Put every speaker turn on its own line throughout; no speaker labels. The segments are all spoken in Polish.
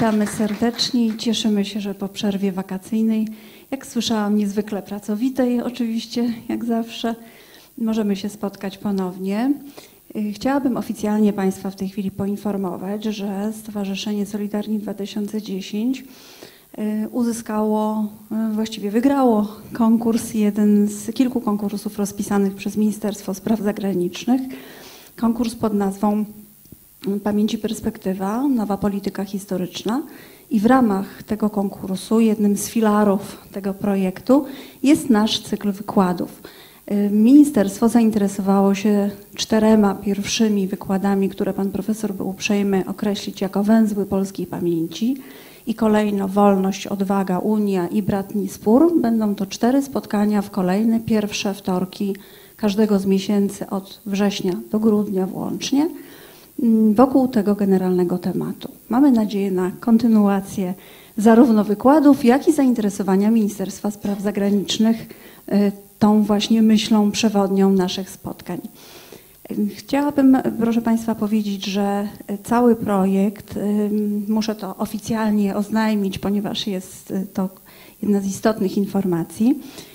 Witamy serdecznie i cieszymy się, że po przerwie wakacyjnej, jak słyszałam, niezwykle pracowitej oczywiście, jak zawsze, możemy się spotkać ponownie. Chciałabym oficjalnie Państwa w tej chwili poinformować, że Stowarzyszenie Solidarni 2010 uzyskało, właściwie wygrało konkurs, jeden z kilku konkursów rozpisanych przez Ministerstwo Spraw Zagranicznych. Konkurs pod nazwą Pamięć i Perspektywa, nowa polityka historyczna. I w ramach tego konkursu jednym z filarów tego projektu jest nasz cykl wykładów. Ministerstwo zainteresowało się 4 pierwszymi wykładami, które pan profesor był uprzejmy określić jako węzły polskiej pamięci. I kolejno wolność, odwaga, Unia i bratni spór. Będą to 4 spotkania w kolejne pierwsze wtorki każdego z miesięcy od września do grudnia włącznie wokół tego generalnego tematu. Mamy nadzieję na kontynuację zarówno wykładów, jak i zainteresowania Ministerstwa Spraw Zagranicznych tą właśnie myślą przewodnią naszych spotkań. Chciałabym, proszę Państwa, powiedzieć, że cały projekt, muszę to oficjalnie oznajmić, ponieważ jest to jedna z istotnych informacji,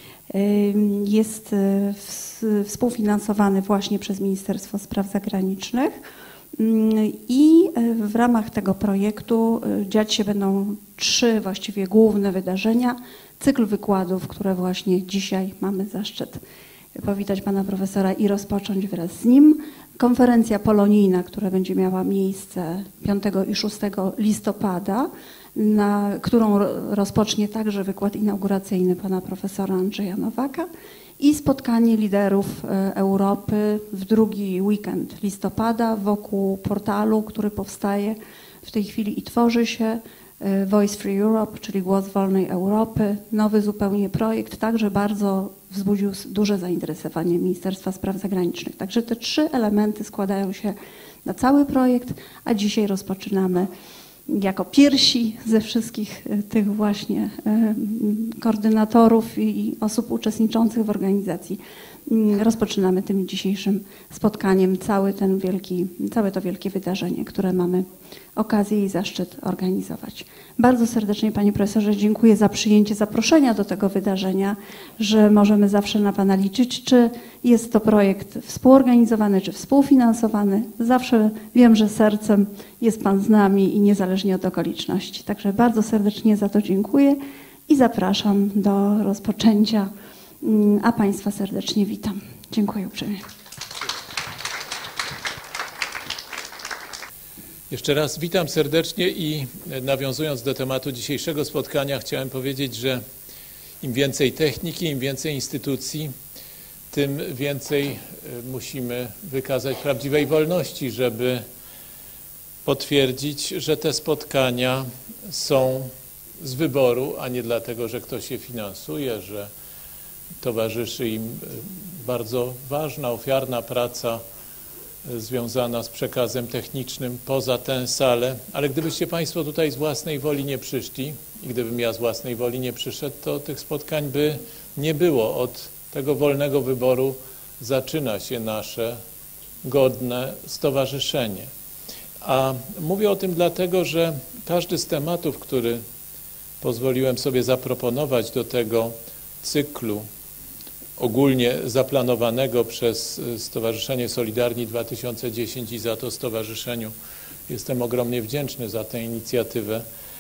jest współfinansowany właśnie przez Ministerstwo Spraw Zagranicznych i w ramach tego projektu dziać się będą 3 właściwie główne wydarzenia. Cykl wykładów, które właśnie dzisiaj mamy zaszczyt powitać pana profesora i rozpocząć wraz z nim. Konferencja polonijna, która będzie miała miejsce 5 i 6 listopada, którą rozpocznie także wykład inauguracyjny pana profesora Andrzeja Nowaka i spotkanie liderów Europy w drugi weekend listopada wokół portalu, który powstaje w tej chwili i tworzy się, Voice Free Europe, czyli Głos Wolnej Europy. Nowy zupełnie projekt, także bardzo wzbudził duże zainteresowanie Ministerstwa Spraw Zagranicznych. Także te 3 elementy składają się na cały projekt, a dzisiaj rozpoczynamy jako pierwsi ze wszystkich tych właśnie koordynatorów i osób uczestniczących w organizacji. Rozpoczynamy tym dzisiejszym spotkaniem całe to wielkie wydarzenie, które mamy okazję i zaszczyt organizować. Bardzo serdecznie, panie profesorze, dziękuję za przyjęcie zaproszenia do tego wydarzenia, że możemy zawsze na pana liczyć, czy jest to projekt współorganizowany, czy współfinansowany. Zawsze wiem, że sercem jest pan z nami i niezależnie od okoliczności. Także bardzo serdecznie za to dziękuję i zapraszam do rozpoczęcia, a państwa serdecznie witam. Dziękuję uprzejmie.
Jeszcze raz witam serdecznie i nawiązując do tematu dzisiejszego spotkania, chciałem powiedzieć, że im więcej techniki, im więcej instytucji, tym więcej musimy wykazać prawdziwej wolności, żeby potwierdzić, że te spotkania są z wyboru, a nie dlatego, że ktoś je finansuje, że towarzyszy im bardzo ważna, ofiarna praca związana z przekazem technicznym poza tę salę, ale gdybyście Państwo tutaj z własnej woli nie przyszli i gdybym ja z własnej woli nie przyszedł, to tych spotkań by nie było. Od tego wolnego wyboru zaczyna się nasze godne stowarzyszenie. A mówię o tym dlatego, że każdy z tematów, który pozwoliłem sobie zaproponować do tego cyklu ogólnie zaplanowanego przez Stowarzyszenie Solidarni 2010 i za to stowarzyszeniu jestem ogromnie wdzięczny za tę inicjatywę,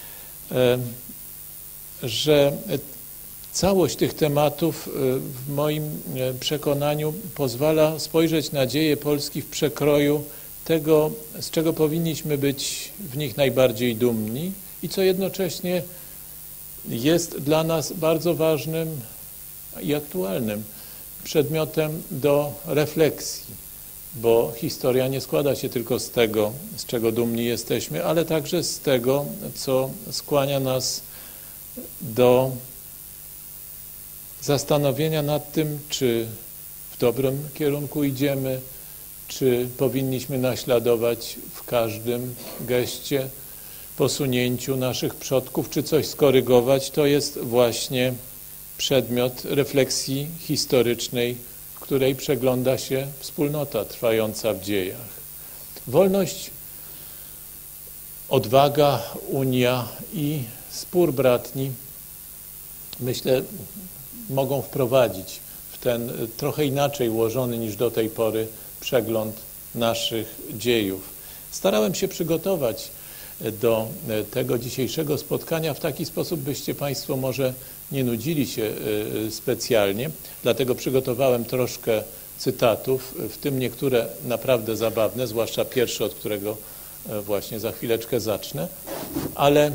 że całość tych tematów w moim przekonaniu pozwala spojrzeć na dzieje Polski w przekroju tego, z czego powinniśmy być w nich najbardziej dumni i co jednocześnie jest dla nas bardzo ważnym i aktualnym przedmiotem do refleksji, bo historia nie składa się tylko z tego, z czego dumni jesteśmy, ale także z tego, co skłania nas do zastanowienia nad tym, czy w dobrym kierunku idziemy, czy powinniśmy naśladować w każdym geście, posunięciu naszych przodków, czy coś skorygować. To jest właśnie przedmiot refleksji historycznej, w której przegląda się wspólnota trwająca w dziejach. Wolność odwaga, unia i spór bratni, myślę, mogą wprowadzić w ten trochę inaczej ułożony niż do tej pory przegląd naszych dziejów. Starałem się przygotować do tego dzisiejszego spotkania w taki sposób, byście Państwo może nie nudzili się specjalnie, dlatego przygotowałem troszkę cytatów, w tym niektóre naprawdę zabawne, zwłaszcza pierwszy, od którego właśnie za chwileczkę zacznę, ale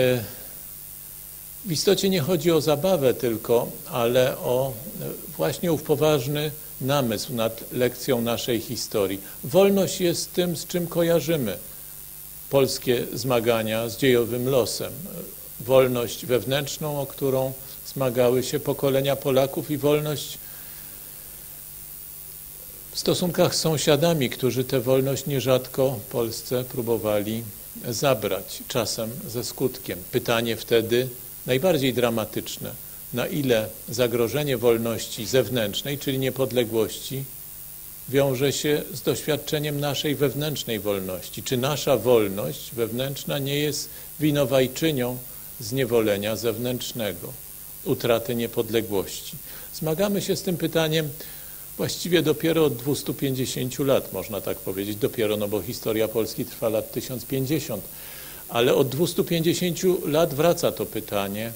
w istocie nie chodzi o zabawę tylko, ale o właśnie ów poważny namysł nad lekcją naszej historii. Wolność jest tym, z czym kojarzymy polskie zmagania z dziejowym losem. Wolność wewnętrzną, o którą zmagały się pokolenia Polaków, i wolność w stosunkach z sąsiadami, którzy tę wolność nierzadko Polsce próbowali zabrać, czasem ze skutkiem. Pytanie wtedy najbardziej dramatyczne: na ile zagrożenie wolności zewnętrznej, czyli niepodległości, wiąże się z doświadczeniem naszej wewnętrznej wolności? Czy nasza wolność wewnętrzna nie jest winowajczynią zniewolenia zewnętrznego, utraty niepodległości? Zmagamy się z tym pytaniem właściwie dopiero od 250 lat, można tak powiedzieć. Dopiero, no bo historia Polski trwa lat 1050. Ale od 250 lat wraca to pytanie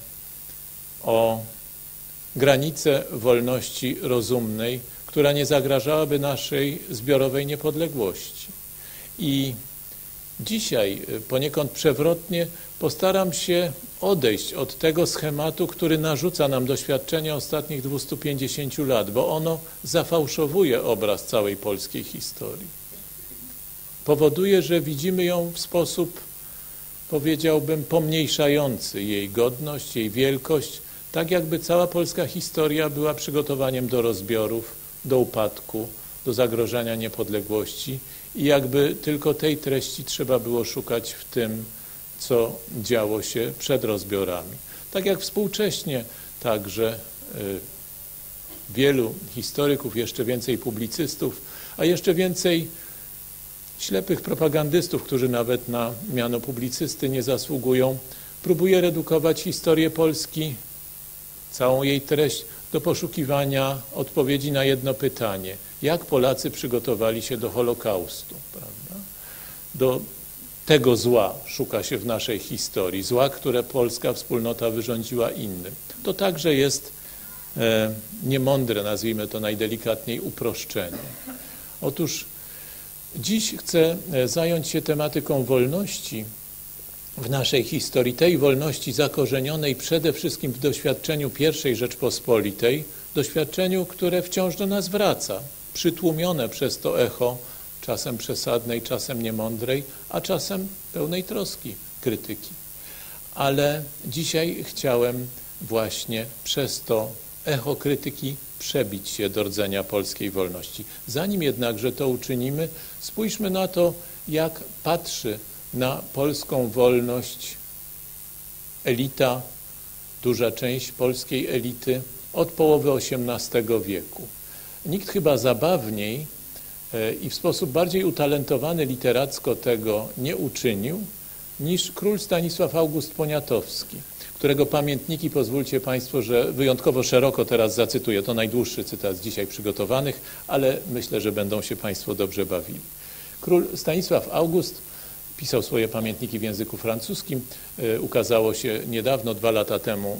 o granicę wolności rozumnej, która nie zagrażałaby naszej zbiorowej niepodległości. I dzisiaj poniekąd przewrotnie postaram się odejść od tego schematu, który narzuca nam doświadczenie ostatnich 250 lat, bo ono zafałszowuje obraz całej polskiej historii. Powoduje, że widzimy ją w sposób, powiedziałbym, pomniejszający jej godność, jej wielkość, tak jakby cała polska historia była przygotowaniem do rozbiorów, do upadku, do zagrożenia niepodległości i jakby tylko tej treści trzeba było szukać w tym, co działo się przed rozbiorami. Tak jak współcześnie także wielu historyków, jeszcze więcej publicystów, a jeszcze więcej ślepych propagandystów, którzy nawet na miano publicysty nie zasługują, próbuje redukować historię Polski, całą jej treść, do poszukiwania odpowiedzi na jedno pytanie: jak Polacy przygotowali się do Holokaustu, prawda? Do tego zła szuka się w naszej historii, zła, które polska wspólnota wyrządziła innym. To także jest niemądre, nazwijmy to najdelikatniej, uproszczenie. Otóż dziś chcę zająć się tematyką wolności w naszej historii, tej wolności zakorzenionej przede wszystkim w doświadczeniu I Rzeczpospolitej, doświadczeniu, które wciąż do nas wraca, przytłumione przez to echo czasem przesadnej, czasem niemądrej, a czasem pełnej troski krytyki. Ale dzisiaj chciałem właśnie przez to echo krytyki przebić się do rdzenia polskiej wolności. Zanim jednakże to uczynimy, spójrzmy na to, jak patrzy na polską wolność elita, duża część polskiej elity od połowy XVIII wieku. Nikt chyba zabawniej i w sposób bardziej utalentowany literacko tego nie uczynił niż król Stanisław August Poniatowski, którego pamiętniki, pozwólcie Państwo, że wyjątkowo szeroko teraz zacytuję. To najdłuższy cytat z dzisiaj przygotowanych, ale myślę, że będą się Państwo dobrze bawili. Król Stanisław August pisał swoje pamiętniki w języku francuskim. Ukazało się niedawno, 2 lata temu,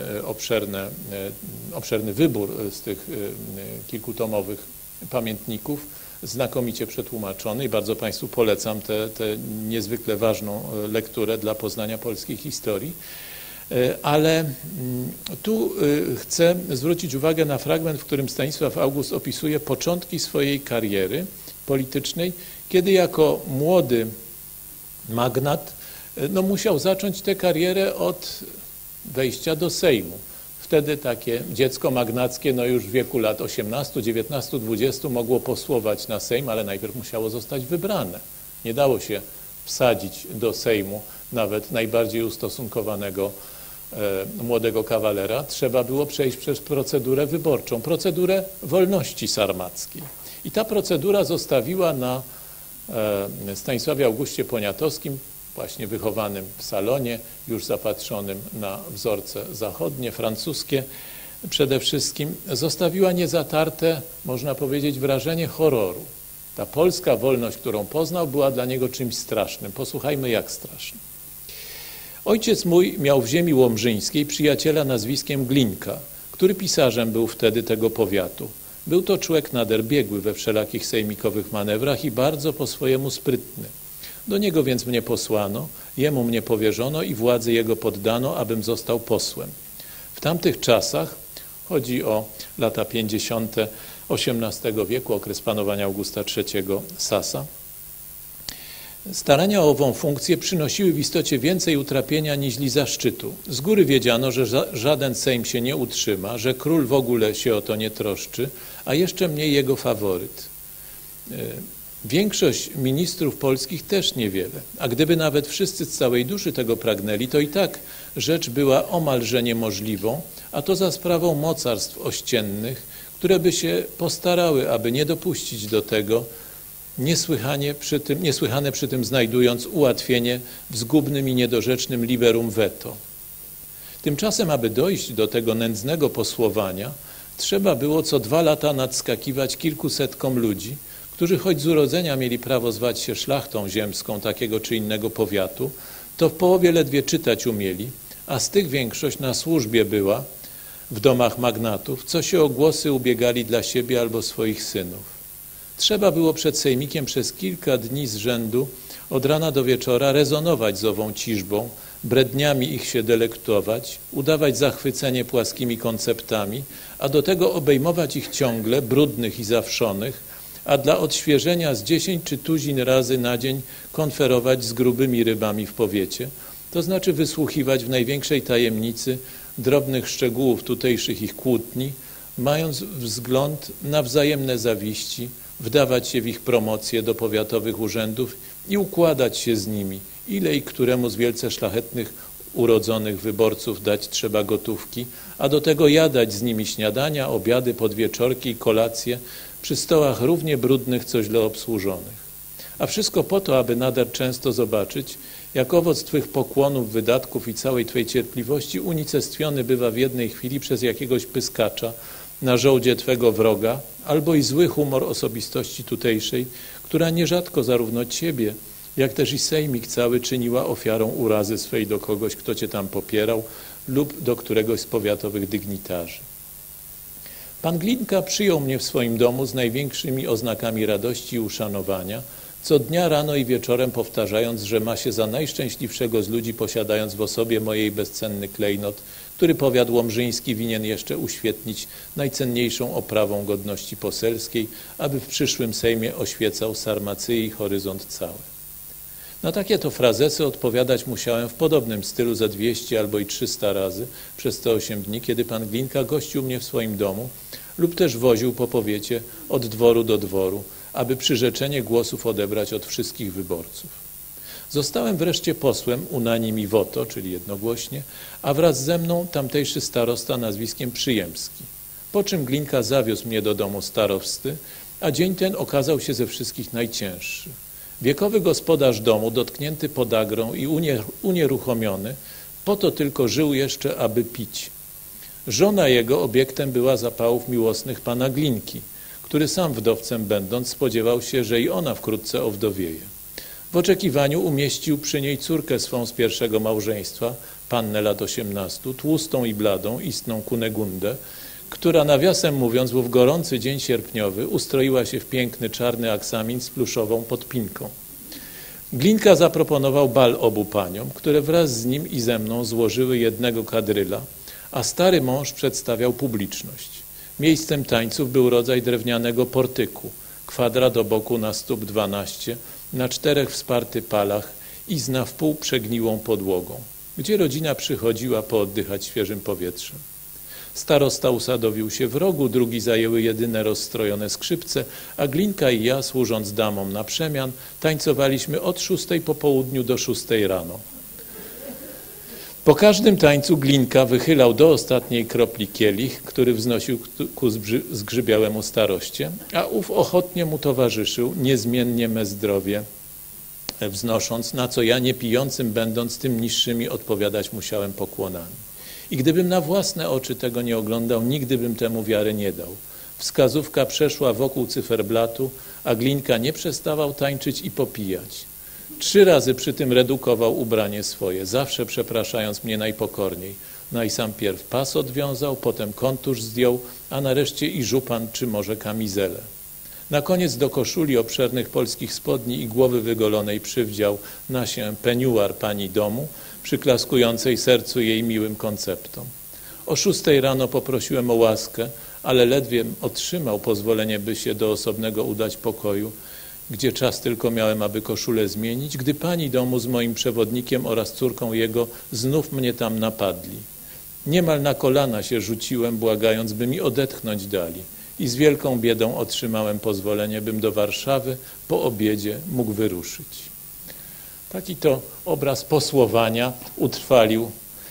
obszerny wybór z tych kilkutomowych pamiętników, znakomicie przetłumaczony, i bardzo Państwu polecam tę niezwykle ważną lekturę dla poznania polskiej historii. Ale tu chcę zwrócić uwagę na fragment, w którym Stanisław August opisuje początki swojej kariery politycznej, kiedy jako młody magnat musiał zacząć tę karierę od wejścia do Sejmu. Wtedy takie dziecko magnackie już w wieku lat 18, 19, 20 mogło posłować na Sejm, ale najpierw musiało zostać wybrane. Nie dało się wsadzić do Sejmu nawet najbardziej ustosunkowanego młodego kawalera. Trzeba było przejść przez procedurę wyborczą, procedurę wolności sarmackiej. I ta procedura zostawiła na Stanisławie Augustie Poniatowskim właśnie wychowanym w salonie, już zapatrzonym na wzorce zachodnie, francuskie przede wszystkim, zostawiła niezatarte, można powiedzieć, wrażenie horroru. Ta polska wolność, którą poznał, była dla niego czymś strasznym. Posłuchajmy, jak strasznym. Ojciec mój miał w ziemi łomżyńskiej przyjaciela nazwiskiem Glinka, który pisarzem był wtedy tego powiatu. Był to człowiek nader biegły we wszelakich sejmikowych manewrach i bardzo po swojemu sprytny. Do niego więc mnie posłano, jemu mnie powierzono i władzy jego poddano, abym został posłem. W tamtych czasach, chodzi o lata 50. XVIII wieku, okres panowania Augusta III Sasa, starania o ową funkcję przynosiły w istocie więcej utrapienia niźli zaszczytu. Z góry wiedziano, że żaden sejm się nie utrzyma, że król w ogóle się o to nie troszczy, a jeszcze mniej jego faworyt. Większość ministrów polskich też niewiele, a gdyby nawet wszyscy z całej duszy tego pragnęli, to i tak rzecz była omalże niemożliwą, a to za sprawą mocarstw ościennych, które by się postarały, aby nie dopuścić do tego, niesłychane przy tym znajdując ułatwienie w zgubnym i niedorzecznym liberum veto. Tymczasem, aby dojść do tego nędznego posłowania, trzeba było co 2 lata nadskakiwać kilkusetkom ludzi, którzy choć z urodzenia mieli prawo zwać się szlachtą ziemską takiego czy innego powiatu, to w połowie ledwie czytać umieli, a z tych większość na służbie była w domach magnatów, co się o głosy ubiegali dla siebie albo swoich synów. Trzeba było przed sejmikiem przez kilka dni z rzędu od rana do wieczora rezonować z ową ciżbą, bredniami ich się delektować, udawać zachwycenie płaskimi konceptami, a do tego obejmować ich ciągle, brudnych i zawszonych, a dla odświeżenia z 10 czy tuzin razy na dzień konferować z grubymi rybami w powiecie, to znaczy wysłuchiwać w największej tajemnicy drobnych szczegółów tutejszych ich kłótni, mając wzgląd na wzajemne zawiści, wdawać się w ich promocje do powiatowych urzędów i układać się z nimi, ile i któremu z wielce szlachetnych urodzonych wyborców dać trzeba gotówki, a do tego jadać z nimi śniadania, obiady, podwieczorki i kolacje przy stołach równie brudnych, co źle obsłużonych. A wszystko po to, aby nader często zobaczyć, jak owoc Twych pokłonów, wydatków i całej Twej cierpliwości unicestwiony bywa w jednej chwili przez jakiegoś pyskacza na żołdzie Twego wroga, albo i zły humor osobistości tutejszej, która nierzadko zarówno Ciebie, jak też i sejmik cały czyniła ofiarą urazy swej do kogoś, kto Cię tam popierał lub do któregoś z powiatowych dygnitarzy. Pan Glinka przyjął mnie w swoim domu z największymi oznakami radości i uszanowania, co dnia rano i wieczorem powtarzając, że ma się za najszczęśliwszego z ludzi, posiadając w osobie mojej bezcenny klejnot, który powiat łomżyński winien jeszcze uświetnić najcenniejszą oprawą godności poselskiej, aby w przyszłym Sejmie oświecał Sarmacyi horyzont cały. Na takie to frazesy odpowiadać musiałem w podobnym stylu za 200 albo i 300 razy przez te 8 dni, kiedy pan Glinka gościł mnie w swoim domu lub też woził po powiecie od dworu do dworu, aby przyrzeczenie głosów odebrać od wszystkich wyborców. Zostałem wreszcie posłem unanimi voto, czyli jednogłośnie, a wraz ze mną tamtejszy starosta nazwiskiem Przyjemski. Po czym Glinka zawiózł mnie do domu starosty, a dzień ten okazał się ze wszystkich najcięższy. Wiekowy gospodarz domu, dotknięty podagrą i unieruchomiony, po to tylko żył jeszcze, aby pić. Żona jego obiektem była zapałów miłosnych pana Glinki, który sam wdowcem będąc spodziewał się, że i ona wkrótce owdowieje. W oczekiwaniu umieścił przy niej córkę swą z pierwszego małżeństwa, pannę lat 18, tłustą i bladą, istną Kunegundę, która nawiasem mówiąc w gorący dzień sierpniowy ustroiła się w piękny czarny aksamin z pluszową podpinką. Glinka zaproponował bal obu paniom, które wraz z nim i ze mną złożyły jednego kadryla, a stary mąż przedstawiał publiczność. Miejscem tańców był rodzaj drewnianego portyku, kwadrat o boku na stóp 12, na 4 wsparty palach i z na wpół przegniłą podłogą, gdzie rodzina przychodziła pooddychać świeżym powietrzem. Starosta usadowił się w rogu, drugi zajęły jedyne rozstrojone skrzypce, a Glinka i ja, służąc damom na przemian, tańcowaliśmy od 6 po południu do 6 rano. Po każdym tańcu Glinka wychylał do ostatniej kropli kielich, który wznosił ku zgrzybiałemu staroście, a ów ochotnie mu towarzyszył, niezmiennie me zdrowie, wznosząc, na co ja, nie pijącym będąc, tym niższymi odpowiadać musiałem pokłonami. I gdybym na własne oczy tego nie oglądał, nigdy bym temu wiary nie dał. Wskazówka przeszła wokół cyferblatu, a Glinka nie przestawał tańczyć i popijać. 3 razy przy tym redukował ubranie swoje, zawsze przepraszając mnie najpokorniej. Najsampierw pas odwiązał, potem kontusz zdjął, a nareszcie i żupan czy może kamizelę. Na koniec do koszuli obszernych polskich spodni i głowy wygolonej przywdział na się peniuar pani domu, przyklaskującej sercu jej miłym konceptom. O 6 rano poprosiłem o łaskę, ale ledwie otrzymał pozwolenie, by się do osobnego udać pokoju, gdzie czas tylko miałem, aby koszulę zmienić, gdy pani domu z moim przewodnikiem oraz córką jego znów mnie tam napadli. Niemal na kolana się rzuciłem, błagając, by mi odetchnąć dali. I z wielką biedą otrzymałem pozwolenie, bym do Warszawy po obiedzie mógł wyruszyć. Taki to obraz posłowania utrwalił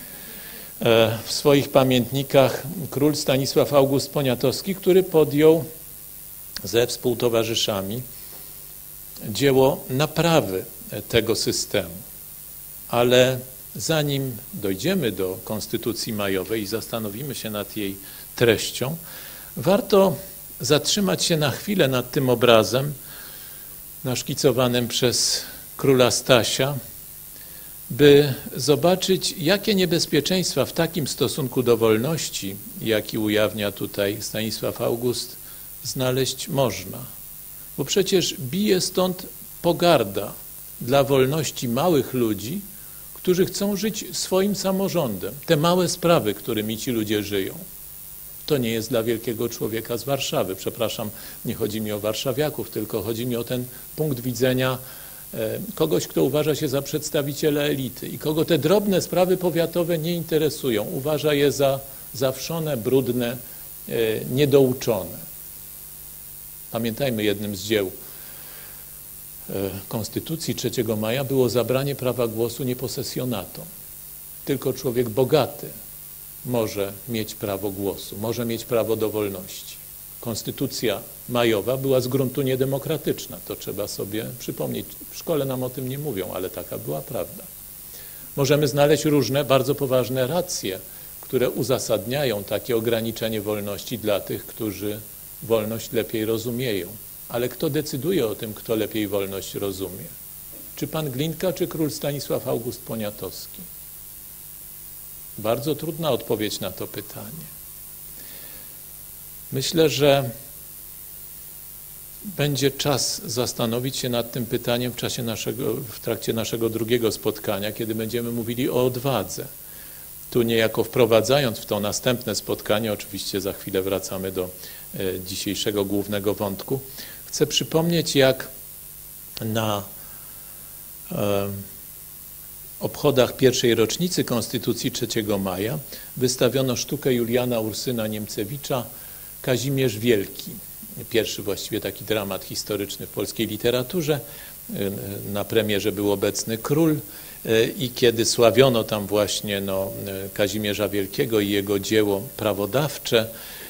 w swoich pamiętnikach król Stanisław August Poniatowski, który podjął ze współtowarzyszami dzieło naprawy tego systemu. Ale zanim dojdziemy do Konstytucji Majowej i zastanowimy się nad jej treścią, warto zatrzymać się na chwilę nad tym obrazem naszkicowanym przez króla Stasia, by zobaczyć, jakie niebezpieczeństwa w takim stosunku do wolności, jaki ujawnia tutaj Stanisław August, znaleźć można. Bo przecież bije stąd pogarda dla wolności małych ludzi, którzy chcą żyć swoim samorządem. Te małe sprawy, którymi ci ludzie żyją. To nie jest dla wielkiego człowieka z Warszawy. Przepraszam, nie chodzi mi o warszawiaków, tylko chodzi mi o ten punkt widzenia kogoś, kto uważa się za przedstawiciela elity i kogo te drobne sprawy powiatowe nie interesują. Uważa je za zawszone, brudne, niedouczone. Pamiętajmy, jednym z dzieł Konstytucji 3 maja było zabranie prawa głosu nieposesjonatom. Tylko człowiek bogaty może mieć prawo głosu, może mieć prawo do wolności. Konstytucja majowa była z gruntu niedemokratyczna, to trzeba sobie przypomnieć. W szkole nam o tym nie mówią, ale taka była prawda. Możemy znaleźć różne, bardzo poważne racje, które uzasadniają takie ograniczenie wolności dla tych, którzy wolność lepiej rozumieją. Ale kto decyduje o tym, kto lepiej wolność rozumie? Czy pan Glinka, czy król Stanisław August Poniatowski? Bardzo trudna odpowiedź na to pytanie. Myślę, że będzie czas zastanowić się nad tym pytaniem w trakcie naszego drugiego spotkania, kiedy będziemy mówili o odwadze. Tu niejako wprowadzając w to następne spotkanie, oczywiście za chwilę wracamy do dzisiejszego głównego wątku, chcę przypomnieć, jak na obchodach pierwszej rocznicy Konstytucji 3 maja wystawiono sztukę Juliana Ursyna Niemcewicza Kazimierz Wielki. Pierwszy właściwie taki dramat historyczny w polskiej literaturze. Na premierze był obecny król i kiedy sławiono tam właśnie Kazimierza Wielkiego i jego dzieło prawodawcze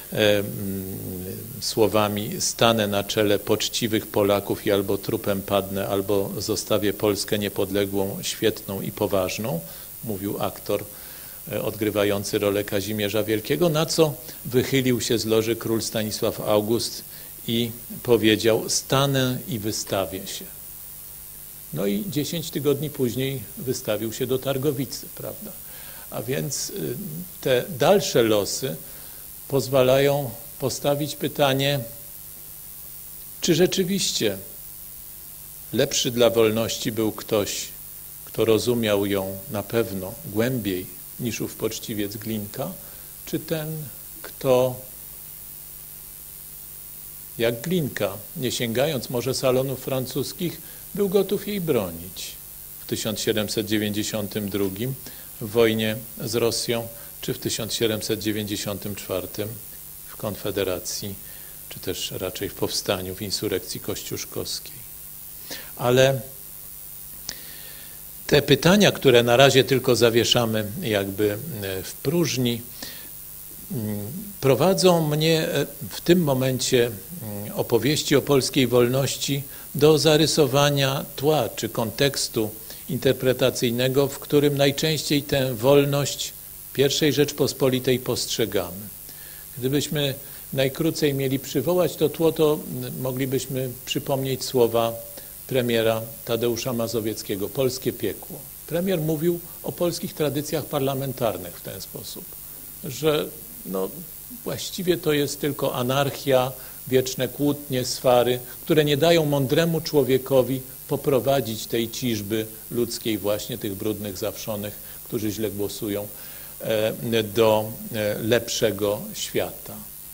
słowami stanę na czele poczciwych Polaków i albo trupem padnę, albo zostawię Polskę niepodległą, świetną i poważną, mówił aktor odgrywający rolę Kazimierza Wielkiego, na co wychylił się z loży król Stanisław August i powiedział: stanę i wystawię się. No i 10 tygodni później wystawił się do Targowicy, prawda? A więc te dalsze losy pozwalają postawić pytanie, czy rzeczywiście lepszy dla wolności był ktoś, kto rozumiał ją na pewno głębiej niż ów poczciwiec Glinka, czy ten, kto jak Glinka, nie sięgając może salonów francuskich, był gotów jej bronić w 1792 w wojnie z Rosją, czy w 1794 w Konfederacji, czy też raczej w powstaniu, w insurekcji kościuszkowskiej. Ale te pytania, które na razie tylko zawieszamy jakby w próżni, prowadzą mnie w tym momencie opowieści o polskiej wolności do zarysowania tła czy kontekstu interpretacyjnego, w którym najczęściej tę wolność I Rzeczpospolitej postrzegamy. Gdybyśmy najkrócej mieli przywołać to tło, to moglibyśmy przypomnieć słowa premiera Tadeusza Mazowieckiego, polskie piekło. Premier mówił o polskich tradycjach parlamentarnych w ten sposób, że właściwie to jest tylko anarchia, wieczne kłótnie, swary, które nie dają mądremu człowiekowi poprowadzić tej ciżby ludzkiej, właśnie tych brudnych zawszonych, którzy źle głosują, do lepszego świata.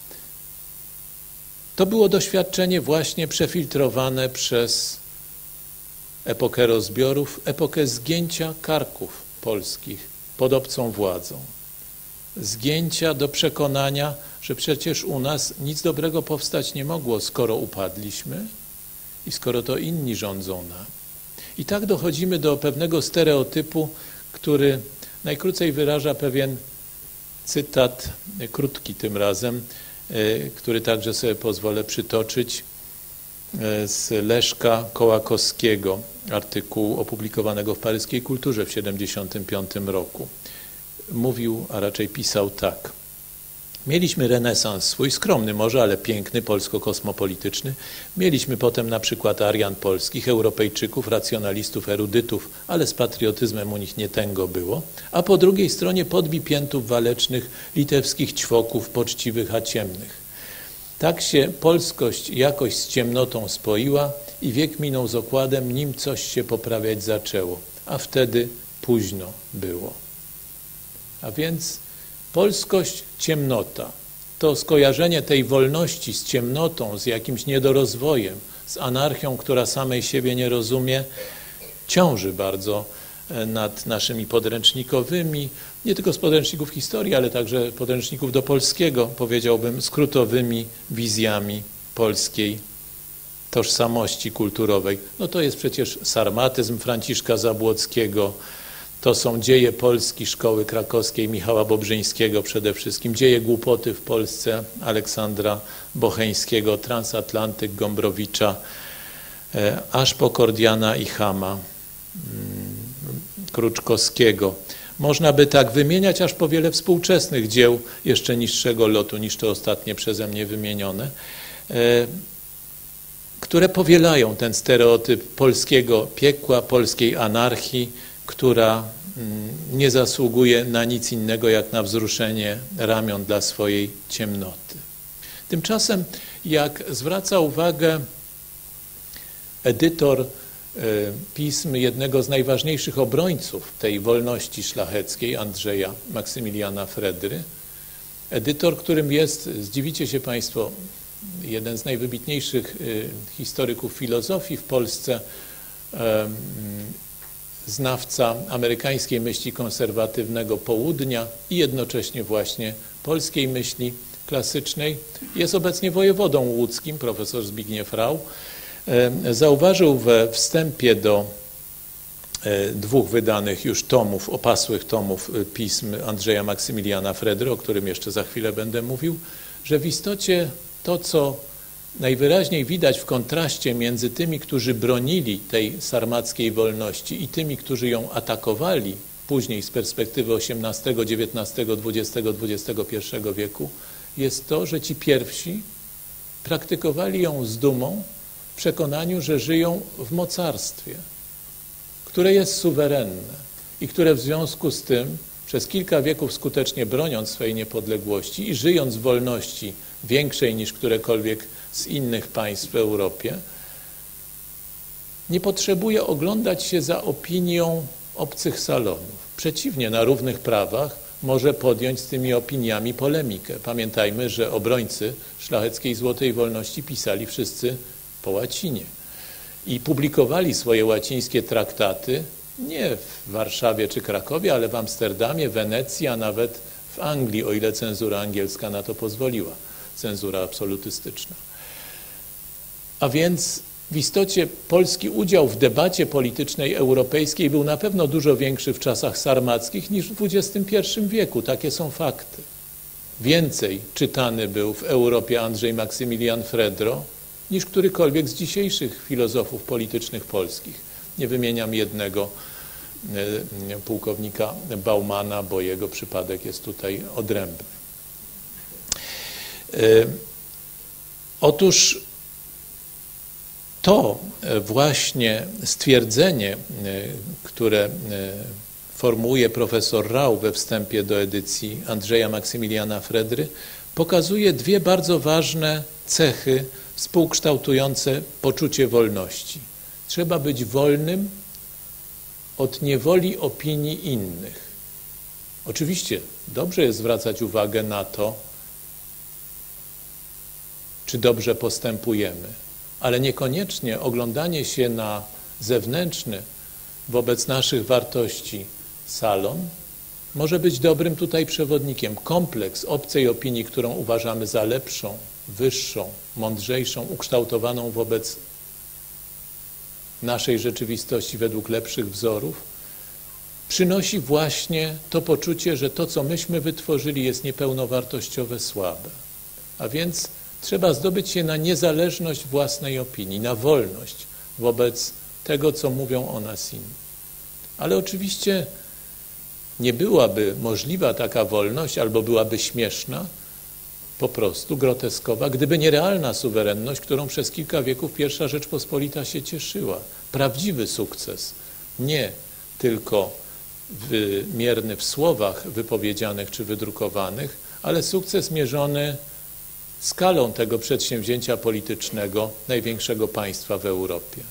To było doświadczenie właśnie przefiltrowane przez epokę rozbiorów, epokę zgięcia karków polskich pod obcą władzą. Zgięcia do przekonania, że przecież u nas nic dobrego powstać nie mogło, skoro upadliśmy i skoro to inni rządzą nami. I tak dochodzimy do pewnego stereotypu, który najkrócej wyraża pewien cytat, krótki tym razem, który także sobie pozwolę przytoczyć, z Leszka Kołakowskiego, artykułu opublikowanego w Paryskiej Kulturze w 1975 roku. Mówił, a raczej pisał tak. Mieliśmy renesans swój, skromny może, ale piękny, polsko-kosmopolityczny. Mieliśmy potem na przykład Arian polskich, Europejczyków, racjonalistów, erudytów, ale z patriotyzmem u nich nie tęgo było. A po drugiej stronie podbipiętów walecznych, litewskich ćwoków, poczciwych, a ciemnych. Tak się polskość jakoś z ciemnotą spoiła i wiek minął z okładem, nim coś się poprawiać zaczęło, a wtedy późno było. A więc polskość, ciemnota, to skojarzenie tej wolności z ciemnotą, z jakimś niedorozwojem, z anarchią, która samej siebie nie rozumie, ciąży bardzo nad naszymi podręcznikowymi, nie tylko z podręczników historii, ale także podręczników do polskiego, powiedziałbym, skrótowymi wizjami polskiej tożsamości kulturowej. To jest przecież sarmatyzm Franciszka Zabłockiego, to są dzieje Polski Szkoły Krakowskiej Michała Bobrzyńskiego przede wszystkim, dzieje głupoty w Polsce Aleksandra Bocheńskiego, Transatlantyk Gombrowicza, aż po Kordiana i Chama, Kruczkowskiego. Można by tak wymieniać aż po wiele współczesnych dzieł jeszcze niższego lotu niż te ostatnie przeze mnie wymienione, które powielają ten stereotyp polskiego piekła, polskiej anarchii, która nie zasługuje na nic innego jak na wzruszenie ramion dla swojej ciemnoty. Tymczasem, jak zwraca uwagę edytor pism jednego z najważniejszych obrońców tej wolności szlacheckiej, Andrzeja Maksymiliana Fredry, edytor, którym jest, zdziwicie się Państwo, jeden z najwybitniejszych historyków filozofii w Polsce, znawca amerykańskiej myśli konserwatywnego południa i jednocześnie właśnie polskiej myśli klasycznej. Jest obecnie wojewodą łódzkim, profesor Zbigniew Rau. Zauważył we wstępie do dwóch wydanych już tomów, opasłych tomów pism Andrzeja Maksymiliana Fredry, o którym jeszcze za chwilę będę mówił, że w istocie to, co najwyraźniej widać w kontraście między tymi, którzy bronili tej sarmackiej wolności i tymi, którzy ją atakowali później z perspektywy XVIII, XIX, XX, XXI wieku, jest to, że ci pierwsi praktykowali ją z dumą w przekonaniu, że żyją w mocarstwie, które jest suwerenne i które w związku z tym przez kilka wieków skutecznie broniąc swojej niepodległości i żyjąc w wolności większej niż którekolwiek z innych państw w Europie, nie potrzebuje oglądać się za opinią obcych salonów. Przeciwnie, na równych prawach może podjąć z tymi opiniami polemikę. Pamiętajmy, że obrońcy szlacheckiej złotej wolności pisali wszyscy po łacinie i publikowali swoje łacińskie traktaty nie w Warszawie czy Krakowie, ale w Amsterdamie, Wenecji, a nawet w Anglii, o ile cenzura angielska na to pozwoliła, cenzura absolutystyczna. A więc w istocie polski udział w debacie politycznej europejskiej był na pewno dużo większy w czasach sarmackich niż w XXI wieku. Takie są fakty. Więcej czytany był w Europie Andrzej Maksymilian Fredro niż którykolwiek z dzisiejszych filozofów politycznych polskich. Nie wymieniam jednego, pułkownika Baumana, bo jego przypadek jest tutaj odrębny. Otóż to właśnie stwierdzenie, które formułuje profesor Rau we wstępie do edycji Andrzeja Maksymiliana Fredry, pokazuje dwie bardzo ważne cechy współkształtujące poczucie wolności. Trzeba być wolnym od niewoli opinii innych. Oczywiście dobrze jest zwracać uwagę na to, czy dobrze postępujemy, ale niekoniecznie oglądanie się na zewnętrzny wobec naszych wartości salon może być dobrym tutaj przewodnikiem. Kompleks obcej opinii, którą uważamy za lepszą, wyższą, mądrzejszą, ukształtowaną wobec naszej rzeczywistości według lepszych wzorów, przynosi właśnie to poczucie, że to, co myśmy wytworzyli, jest niepełnowartościowe, słabe. A więc trzeba zdobyć się na niezależność własnej opinii, na wolność wobec tego, co mówią o nas inni. Ale oczywiście nie byłaby możliwa taka wolność, albo byłaby śmieszna, po prostu groteskowa, gdyby nie realna suwerenność, którą przez kilka wieków I Rzeczpospolita się cieszyła. Prawdziwy sukces, nie tylko wymierny w słowach wypowiedzianych czy wydrukowanych, ale sukces mierzony skalą tego przedsięwzięcia politycznego największego państwa w Europie.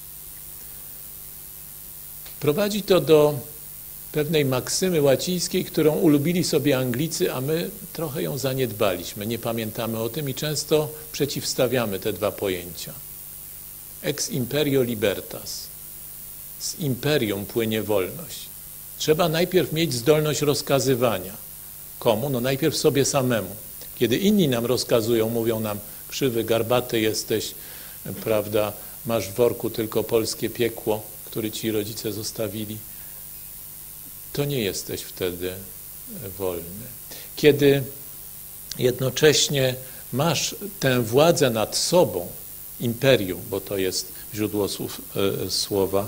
Prowadzi to do pewnej maksymy łacińskiej, którą ulubili sobie Anglicy, a my trochę ją zaniedbaliśmy, nie pamiętamy o tym i często przeciwstawiamy te dwa pojęcia. Ex imperio libertas. Z imperium płynie wolność. Trzeba najpierw mieć zdolność rozkazywania. Komu? No najpierw sobie samemu. Kiedy inni nam rozkazują, mówią nam, krzywy, garbaty jesteś, prawda, masz w worku tylko polskie piekło, które ci rodzice zostawili, to nie jesteś wtedy wolny. Kiedy jednocześnie masz tę władzę nad sobą, imperium, bo to jest źródło słowa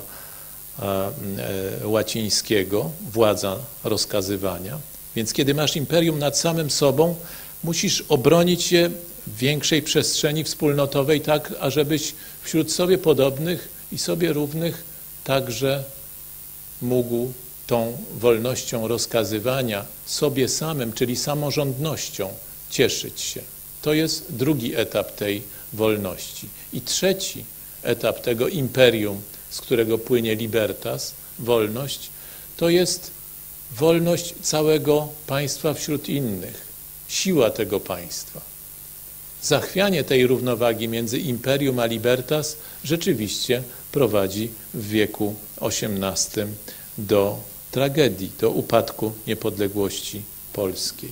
łacińskiego, władza rozkazywania, więc kiedy masz imperium nad samym sobą, musisz obronić się w większej przestrzeni wspólnotowej tak, ażebyś wśród sobie podobnych i sobie równych także mógł tą wolnością rozkazywania sobie samym, czyli samorządnością, cieszyć się. To jest drugi etap tej wolności. I trzeci etap tego imperium, z którego płynie libertas, wolność, to jest wolność całego państwa wśród innych, siła tego państwa. Zachwianie tej równowagi między imperium a libertas rzeczywiście prowadzi w wieku XVIII do tragedii, do upadku niepodległości polskiej.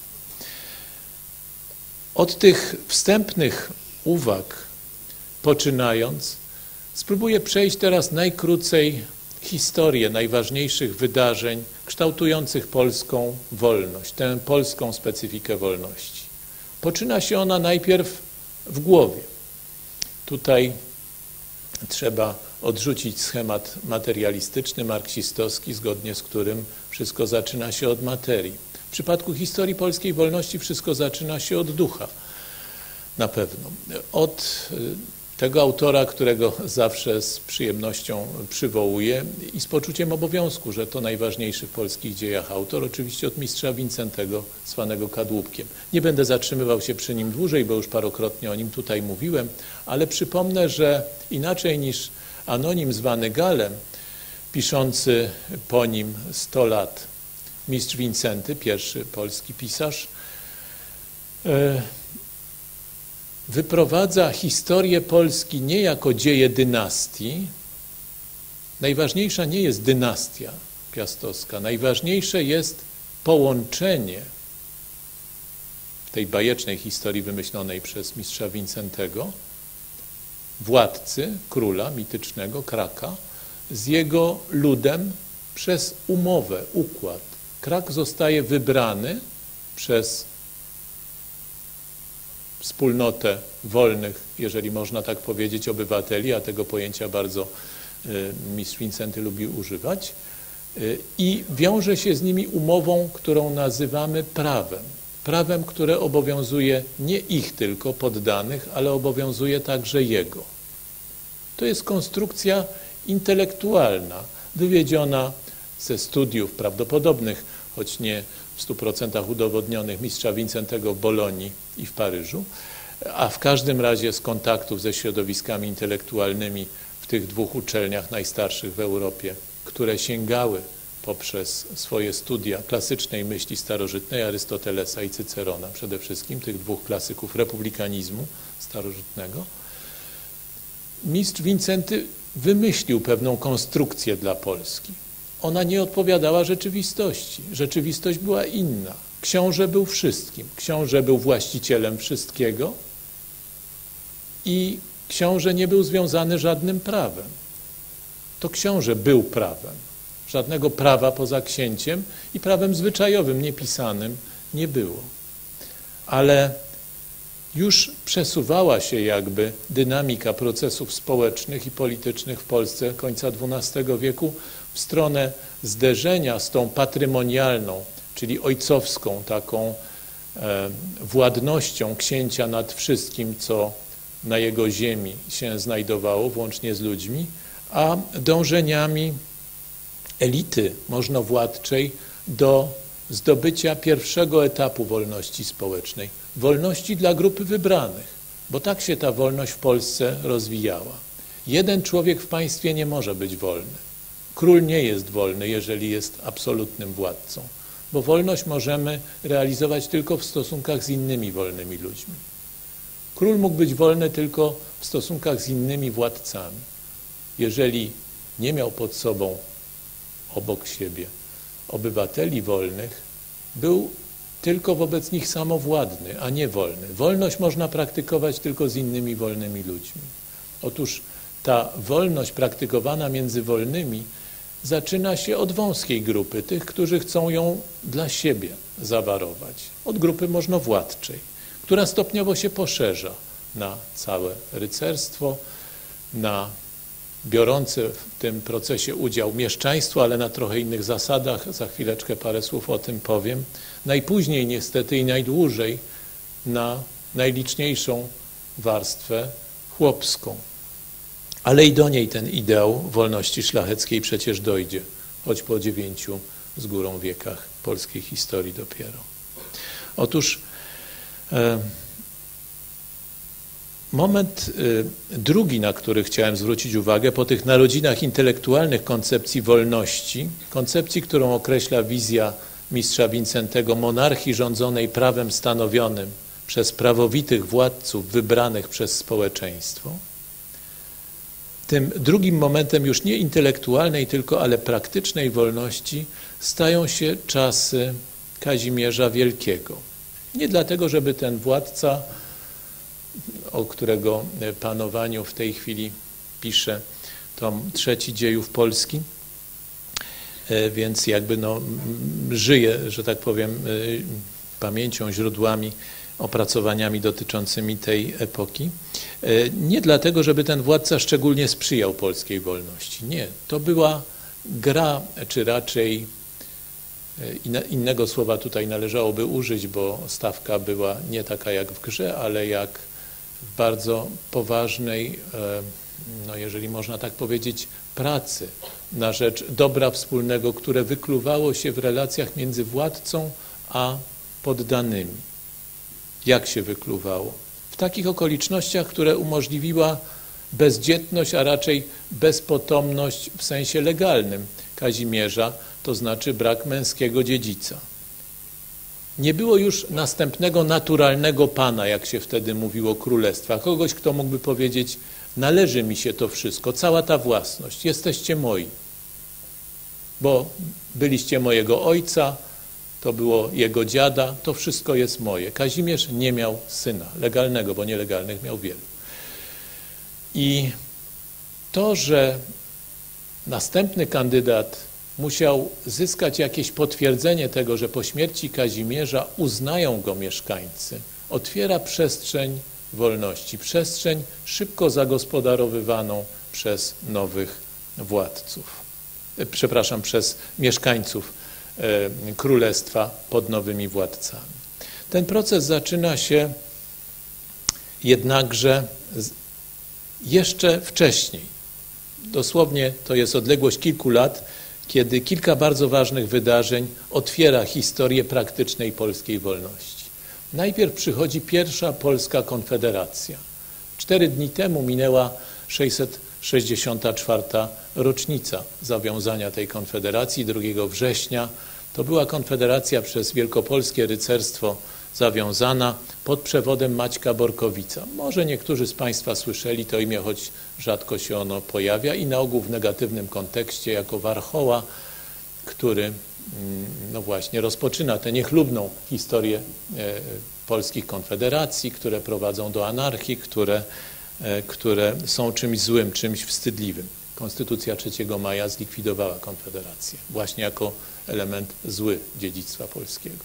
Od tych wstępnych uwag poczynając, spróbuję przejść teraz najkrócej historię najważniejszych wydarzeń kształtujących polską wolność, tę polską specyfikę wolności. Poczyna się ona najpierw w głowie. Tutaj trzeba odrzucić schemat materialistyczny, marksistowski, zgodnie z którym wszystko zaczyna się od materii. W przypadku historii polskiej wolności wszystko zaczyna się od ducha, na pewno. Od tego autora, którego zawsze z przyjemnością przywołuję i z poczuciem obowiązku, że to najważniejszy w polskich dziejach autor, oczywiście od mistrza Wincentego, zwanego Kadłubkiem. Nie będę zatrzymywał się przy nim dłużej, bo już parokrotnie o nim tutaj mówiłem, ale przypomnę, że inaczej niż anonim zwany Galem, piszący po nim 100 lat mistrz Wincenty, pierwszy polski pisarz, wyprowadza historię Polski nie jako dzieje dynastii. Najważniejsza nie jest dynastia piastowska, najważniejsze jest połączenie tej bajecznej historii wymyślonej przez mistrza Wincentego, władcy, króla mitycznego, Kraka, z jego ludem przez umowę, układ. Krak zostaje wybrany przez wspólnotę wolnych, jeżeli można tak powiedzieć, obywateli, a tego pojęcia bardzo mistrz Wincenty lubi używać, i wiąże się z nimi umową, którą nazywamy prawem. Prawem, które obowiązuje nie ich tylko poddanych, ale obowiązuje także jego. To jest konstrukcja intelektualna, wywiedziona ze studiów prawdopodobnych, choć nie w 100% udowodnionych, mistrza Wincentego w Bolonii i w Paryżu, a w każdym razie z kontaktów ze środowiskami intelektualnymi w tych dwóch uczelniach najstarszych w Europie, które sięgały poprzez swoje studia klasycznej myśli starożytnej, Arystotelesa i Cycerona, przede wszystkim tych dwóch klasyków republikanizmu starożytnego. Mistrz Wincenty wymyślił pewną konstrukcję dla Polski. Ona nie odpowiadała rzeczywistości. Rzeczywistość była inna. Książę był wszystkim. Książę był właścicielem wszystkiego i książę nie był związany żadnym prawem. To książę był prawem. Żadnego prawa poza księciem i prawem zwyczajowym, niepisanym nie było. Ale już przesuwała się jakby dynamika procesów społecznych i politycznych w Polsce końca XII wieku w stronę zderzenia z tą patrymonialną, czyli ojcowską taką władnością księcia nad wszystkim, co na jego ziemi się znajdowało, włącznie z ludźmi, a dążeniami elity możnowładczej do zdobycia pierwszego etapu wolności społecznej. Wolności dla grupy wybranych, bo tak się ta wolność w Polsce rozwijała. Jeden człowiek w państwie nie może być wolny. Król nie jest wolny, jeżeli jest absolutnym władcą, bo wolność możemy realizować tylko w stosunkach z innymi wolnymi ludźmi. Król mógł być wolny tylko w stosunkach z innymi władcami. Jeżeli nie miał pod sobą, obok siebie, obywateli wolnych, był tylko wobec nich samowładny, a nie wolny. Wolność można praktykować tylko z innymi wolnymi ludźmi. Otóż ta wolność praktykowana między wolnymi zaczyna się od wąskiej grupy, tych, którzy chcą ją dla siebie zawarować. Od grupy możnowładczej, która stopniowo się poszerza na całe rycerstwo, na biorące w tym procesie udział mieszczaństwo, ale na trochę innych zasadach. Za chwileczkę parę słów o tym powiem. Najpóźniej niestety i najdłużej na najliczniejszą warstwę chłopską. Ale i do niej ten ideał wolności szlacheckiej przecież dojdzie, choć po 9 z górą wiekach polskiej historii dopiero. Otóż moment drugi, na który chciałem zwrócić uwagę, po tych narodzinach intelektualnych koncepcji wolności, koncepcji, którą określa wizja mistrza Wincentego monarchii rządzonej prawem stanowionym przez prawowitych władców wybranych przez społeczeństwo, tym drugim momentem już nie intelektualnej tylko, ale praktycznej wolności stają się czasy Kazimierza Wielkiego. Nie dlatego, żeby ten władca, o którego panowaniu w tej chwili pisze tom 3 Dziejów Polski, więc jakby żyje, że tak powiem, pamięcią, źródłami, opracowaniami dotyczącymi tej epoki. Nie dlatego, żeby ten władca szczególnie sprzyjał polskiej wolności. Nie, to była gra, czy raczej innego słowa tutaj należałoby użyć, bo stawka była nie taka jak w grze, ale jak w bardzo poważnej, jeżeli można tak powiedzieć, pracy na rzecz dobra wspólnego, które wykluwało się w relacjach między władcą a poddanymi. Jak się wykluwało? W takich okolicznościach, które umożliwiła bezdzietność, a raczej bezpotomność w sensie legalnym Kazimierza, to znaczy brak męskiego dziedzica. Nie było już następnego naturalnego pana, jak się wtedy mówiło, królestwa. Kogoś, kto mógłby powiedzieć, należy mi się to wszystko, cała ta własność, jesteście moi, bo byliście mojego ojca, to było jego dziada, to wszystko jest moje. Kazimierz nie miał syna legalnego, bo nielegalnych miał wielu. I to, że następny kandydat musiał zyskać jakieś potwierdzenie tego, że po śmierci Kazimierza uznają go mieszkańcy, otwiera przestrzeń wolności, przestrzeń szybko zagospodarowywaną przez nowych władców, przez mieszkańców królestwa pod nowymi władcami. Ten proces zaczyna się jednakże jeszcze wcześniej. Dosłownie to jest odległość kilku lat, kiedy kilka bardzo ważnych wydarzeń otwiera historię praktycznej polskiej wolności. Najpierw przychodzi pierwsza Polska Konfederacja. 4 dni temu minęła 664. rocznica zawiązania tej konfederacji, 2 września. To była konfederacja przez wielkopolskie rycerstwo zawiązana pod przewodem Maćka Borkowica. Może niektórzy z Państwa słyszeli to imię, choć rzadko się ono pojawia i na ogół w negatywnym kontekście jako warchoła, który no właśnie rozpoczyna tę niechlubną historię polskich konfederacji, które prowadzą do anarchii, które są czymś złym, czymś wstydliwym. Konstytucja 3 maja zlikwidowała konfederację właśnie jako element zły dziedzictwa polskiego.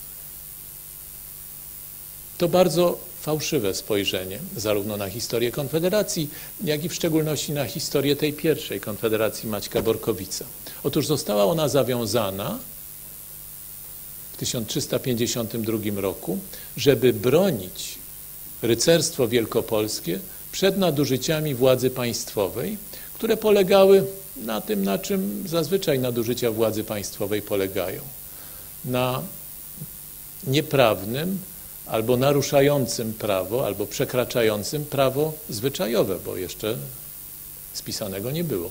To bardzo fałszywe spojrzenie zarówno na historię Konfederacji, jak i w szczególności na historię tej pierwszej Konfederacji Maćka Borkowica. Otóż została ona zawiązana w 1352 roku, żeby bronić rycerstwo wielkopolskie przed nadużyciami władzy państwowej, które polegały na tym, na czym zazwyczaj nadużycia władzy państwowej polegają. Na nieprawnym albo naruszającym prawo, albo przekraczającym prawo zwyczajowe, bo jeszcze spisanego nie było.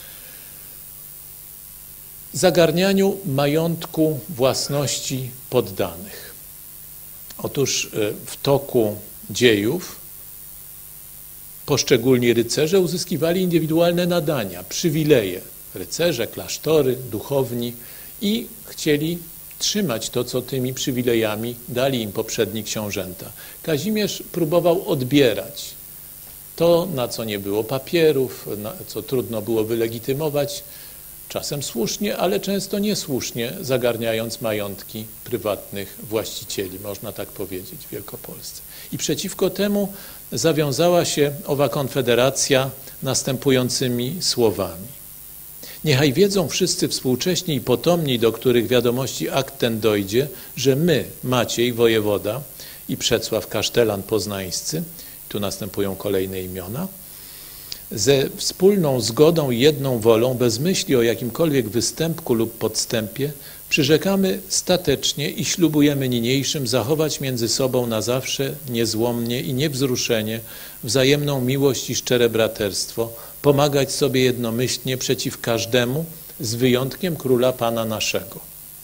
Zagarnianiu majątku własności poddanych. Otóż w toku dziejów poszczególni rycerze uzyskiwali indywidualne nadania, przywileje. Rycerze, klasztory, duchowni i chcieli trzymać to, co tymi przywilejami dali im poprzedni książęta. Kazimierz próbował odbierać to, na co nie było papierów, co trudno było wylegitymować, czasem słusznie, ale często niesłusznie, zagarniając majątki prywatnych właścicieli, można tak powiedzieć, w Wielkopolsce. I przeciwko temu zawiązała się owa konfederacja następującymi słowami. Niechaj wiedzą wszyscy współcześni i potomni, do których wiadomości akt ten dojdzie, że my, Maciej, wojewoda i Przecław Kasztelan Poznańscy, tu następują kolejne imiona, ze wspólną zgodą i jedną wolą, bez myśli o jakimkolwiek występku lub podstępie, przyrzekamy statecznie i ślubujemy niniejszym zachować między sobą na zawsze niezłomnie i niewzruszenie wzajemną miłość i szczere braterstwo, pomagać sobie jednomyślnie przeciw każdemu, z wyjątkiem króla Pana naszego.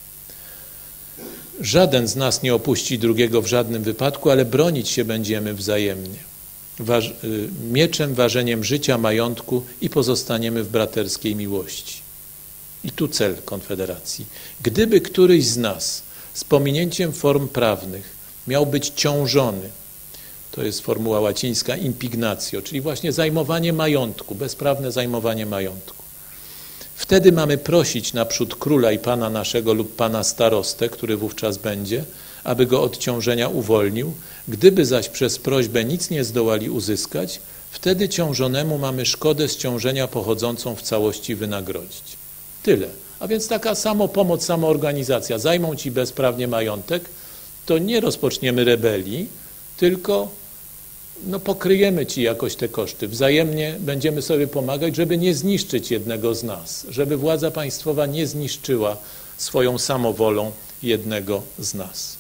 Żaden z nas nie opuści drugiego w żadnym wypadku, ale bronić się będziemy wzajemnie. Mieczem, ważeniem życia, majątku i pozostaniemy w braterskiej miłości. I tu cel Konfederacji. Gdyby któryś z nas z pominięciem form prawnych miał być ciążony, to jest formuła łacińska impignatio, czyli właśnie zajmowanie majątku, bezprawne zajmowanie majątku. Wtedy mamy prosić naprzód króla i pana naszego lub pana starostę, który wówczas będzie, aby go od ciążenia uwolnił. Gdyby zaś przez prośbę nic nie zdołali uzyskać, wtedy ciążonemu mamy szkodę z ciążenia pochodzącą w całości wynagrodzić. Tyle. A więc taka samopomoc, samoorganizacja. Zajmą ci bezprawnie majątek, to nie rozpoczniemy rebelii, tylko pokryjemy ci jakoś te koszty. Wzajemnie będziemy sobie pomagać, żeby nie zniszczyć jednego z nas, żeby władza państwowa nie zniszczyła swoją samowolą jednego z nas.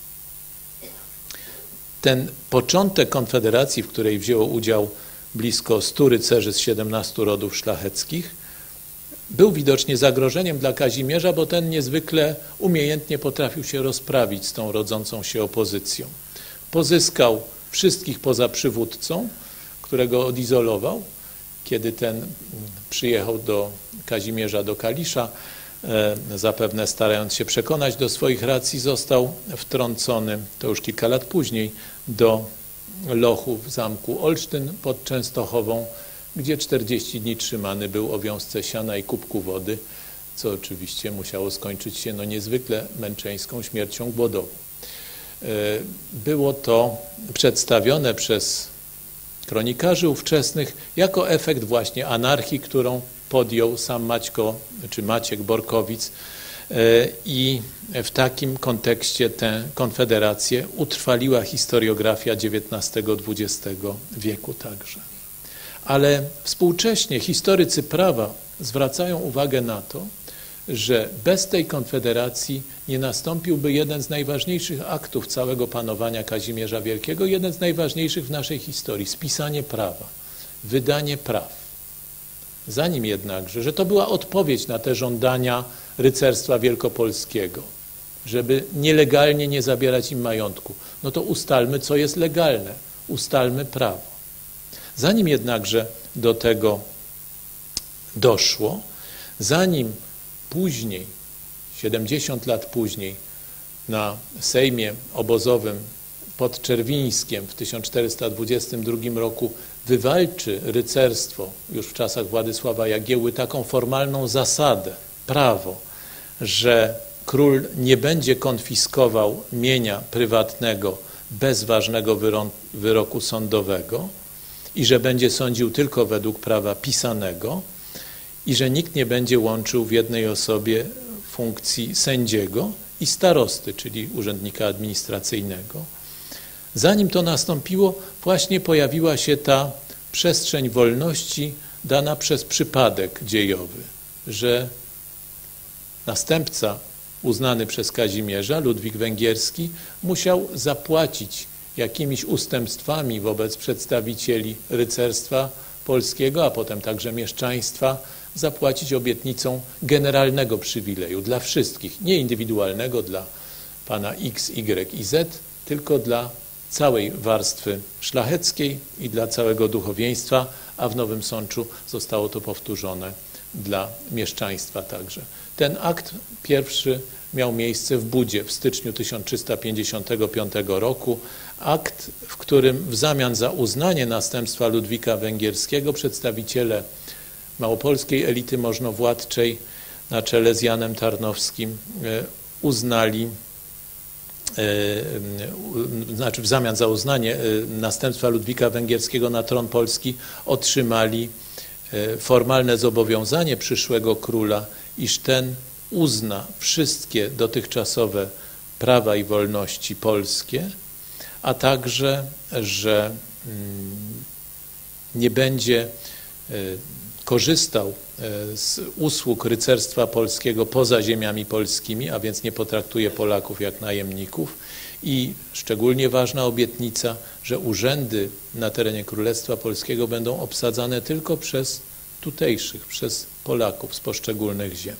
Ten początek Konfederacji, w której wzięło udział blisko 100 rycerzy z 17 rodów szlacheckich, był widocznie zagrożeniem dla Kazimierza, bo ten niezwykle umiejętnie potrafił się rozprawić z tą rodzącą się opozycją. Pozyskał wszystkich poza przywódcą, którego odizolował, kiedy ten przyjechał do Kazimierza, do Kalisza, zapewne starając się przekonać do swoich racji, został wtrącony, to już kilka lat później, do lochu w zamku Olsztyn pod Częstochową, gdzie 40 dni trzymany był o wiązce siana i kubku wody, co oczywiście musiało skończyć się niezwykle męczeńską śmiercią głodową. było to przedstawione przez kronikarzy ówczesnych jako efekt właśnie anarchii, którą podjął sam Maciek Borkowic i w takim kontekście tę konfederację utrwaliła historiografia XIX-XX wieku także. Ale współcześnie historycy prawa zwracają uwagę na to, że bez tej konfederacji nie nastąpiłby jeden z najważniejszych aktów całego panowania Kazimierza Wielkiego, jeden z najważniejszych w naszej historii, spisanie prawa, wydanie praw. Zanim jednakże, że to była odpowiedź na te żądania rycerstwa wielkopolskiego, żeby nielegalnie nie zabierać im majątku, no to ustalmy, co jest legalne, ustalmy prawo. Zanim jednakże do tego doszło, zanim później, 70 lat później, na Sejmie obozowym pod Czerwińskiem w 1422 roku wywalczy rycerstwo, już w czasach Władysława Jagiełły, taką formalną zasadę, prawo, że król nie będzie konfiskował mienia prywatnego bez ważnego wyroku sądowego i że będzie sądził tylko według prawa pisanego i że nikt nie będzie łączył w jednej osobie funkcji sędziego i starosty, czyli urzędnika administracyjnego. Zanim to nastąpiło, właśnie pojawiła się ta przestrzeń wolności dana przez przypadek dziejowy, że następca uznany przez Kazimierza, Ludwik Węgierski, musiał zapłacić jakimiś ustępstwami wobec przedstawicieli rycerstwa polskiego, a potem także mieszczaństwa, zapłacić obietnicą generalnego przywileju dla wszystkich, nie indywidualnego dla pana X, Y i Z, tylko dla całej warstwy szlacheckiej i dla całego duchowieństwa, a w Nowym Sączu zostało to powtórzone dla mieszczaństwa także. Ten akt pierwszy miał miejsce w Budzie w styczniu 1355 roku. Akt, w którym w zamian za uznanie następstwa Ludwika Węgierskiego przedstawiciele małopolskiej elity możnowładczej na czele z Janem Tarnowskim uznali, znaczy w zamian za uznanie następstwa Ludwika Węgierskiego na tron Polski otrzymali formalne zobowiązanie przyszłego króla, iż ten uzna wszystkie dotychczasowe prawa i wolności polskie, a także, że nie będzie korzystał z usług rycerstwa polskiego poza ziemiami polskimi, a więc nie potraktuje Polaków jak najemników i szczególnie ważna obietnica, że urzędy na terenie Królestwa Polskiego będą obsadzane tylko przez tutejszych, przez Polaków z poszczególnych ziem.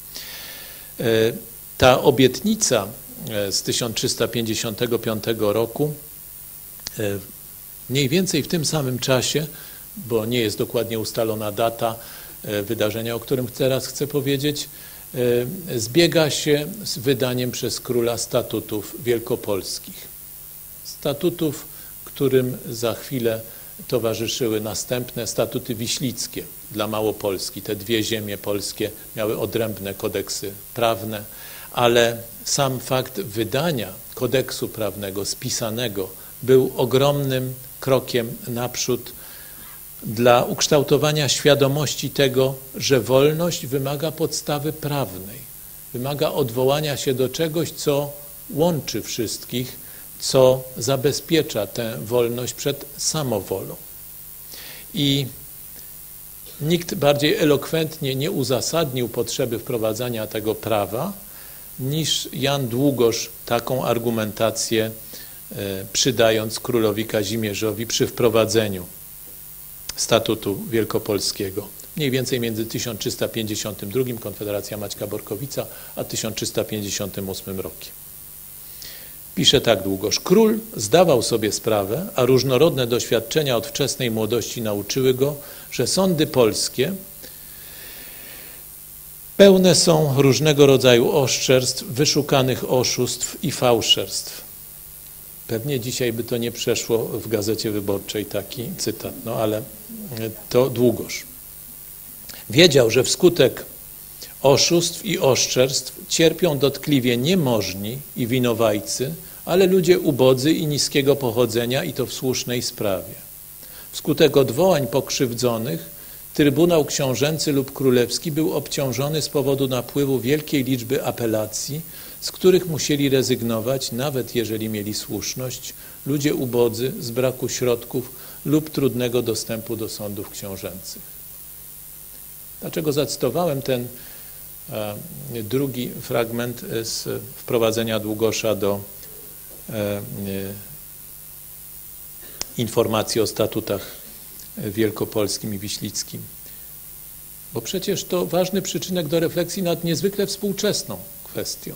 Ta obietnica z 1355 roku mniej więcej w tym samym czasie, bo nie jest dokładnie ustalona data wydarzenia, o którym teraz chcę powiedzieć, zbiega się z wydaniem przez króla statutów wielkopolskich. Statutów, którym za chwilę towarzyszyły następne statuty wiślickie dla Małopolski. Te dwie ziemie polskie miały odrębne kodeksy prawne, ale sam fakt wydania kodeksu prawnego spisanego był ogromnym krokiem naprzód dla ukształtowania świadomości tego, że wolność wymaga podstawy prawnej, wymaga odwołania się do czegoś, co łączy wszystkich, co zabezpiecza tę wolność przed samowolą. I nikt bardziej elokwentnie nie uzasadnił potrzeby wprowadzania tego prawa niż Jan Długosz taką argumentację przydając królowi Kazimierzowi przy wprowadzeniu statutu wielkopolskiego. Mniej więcej między 1352, Konfederacja Maćka Borkowica, a 1358 rokiem. Pisze tak Długosz. Król zdawał sobie sprawę, a różnorodne doświadczenia od wczesnej młodości nauczyły go, że sądy polskie pełne są różnego rodzaju oszczerstw, wyszukanych oszustw i fałszerstw. Pewnie dzisiaj by to nie przeszło w Gazecie Wyborczej taki cytat, no ale to Długosz. Wiedział, że wskutek oszustw i oszczerstw cierpią dotkliwie niemożni i winowajcy, ale ludzie ubodzy i niskiego pochodzenia i to w słusznej sprawie. Wskutek odwołań pokrzywdzonych Trybunał Książęcy lub Królewski był obciążony z powodu napływu wielkiej liczby apelacji, z których musieli rezygnować, nawet jeżeli mieli słuszność, ludzie ubodzy z braku środków lub trudnego dostępu do sądów książęcych. Dlaczego zacytowałem ten drugi fragment z wprowadzenia Długosza do informacji o statutach wielkopolskim i wiślickim? Bo przecież to ważny przyczynek do refleksji nad niezwykle współczesną kwestią.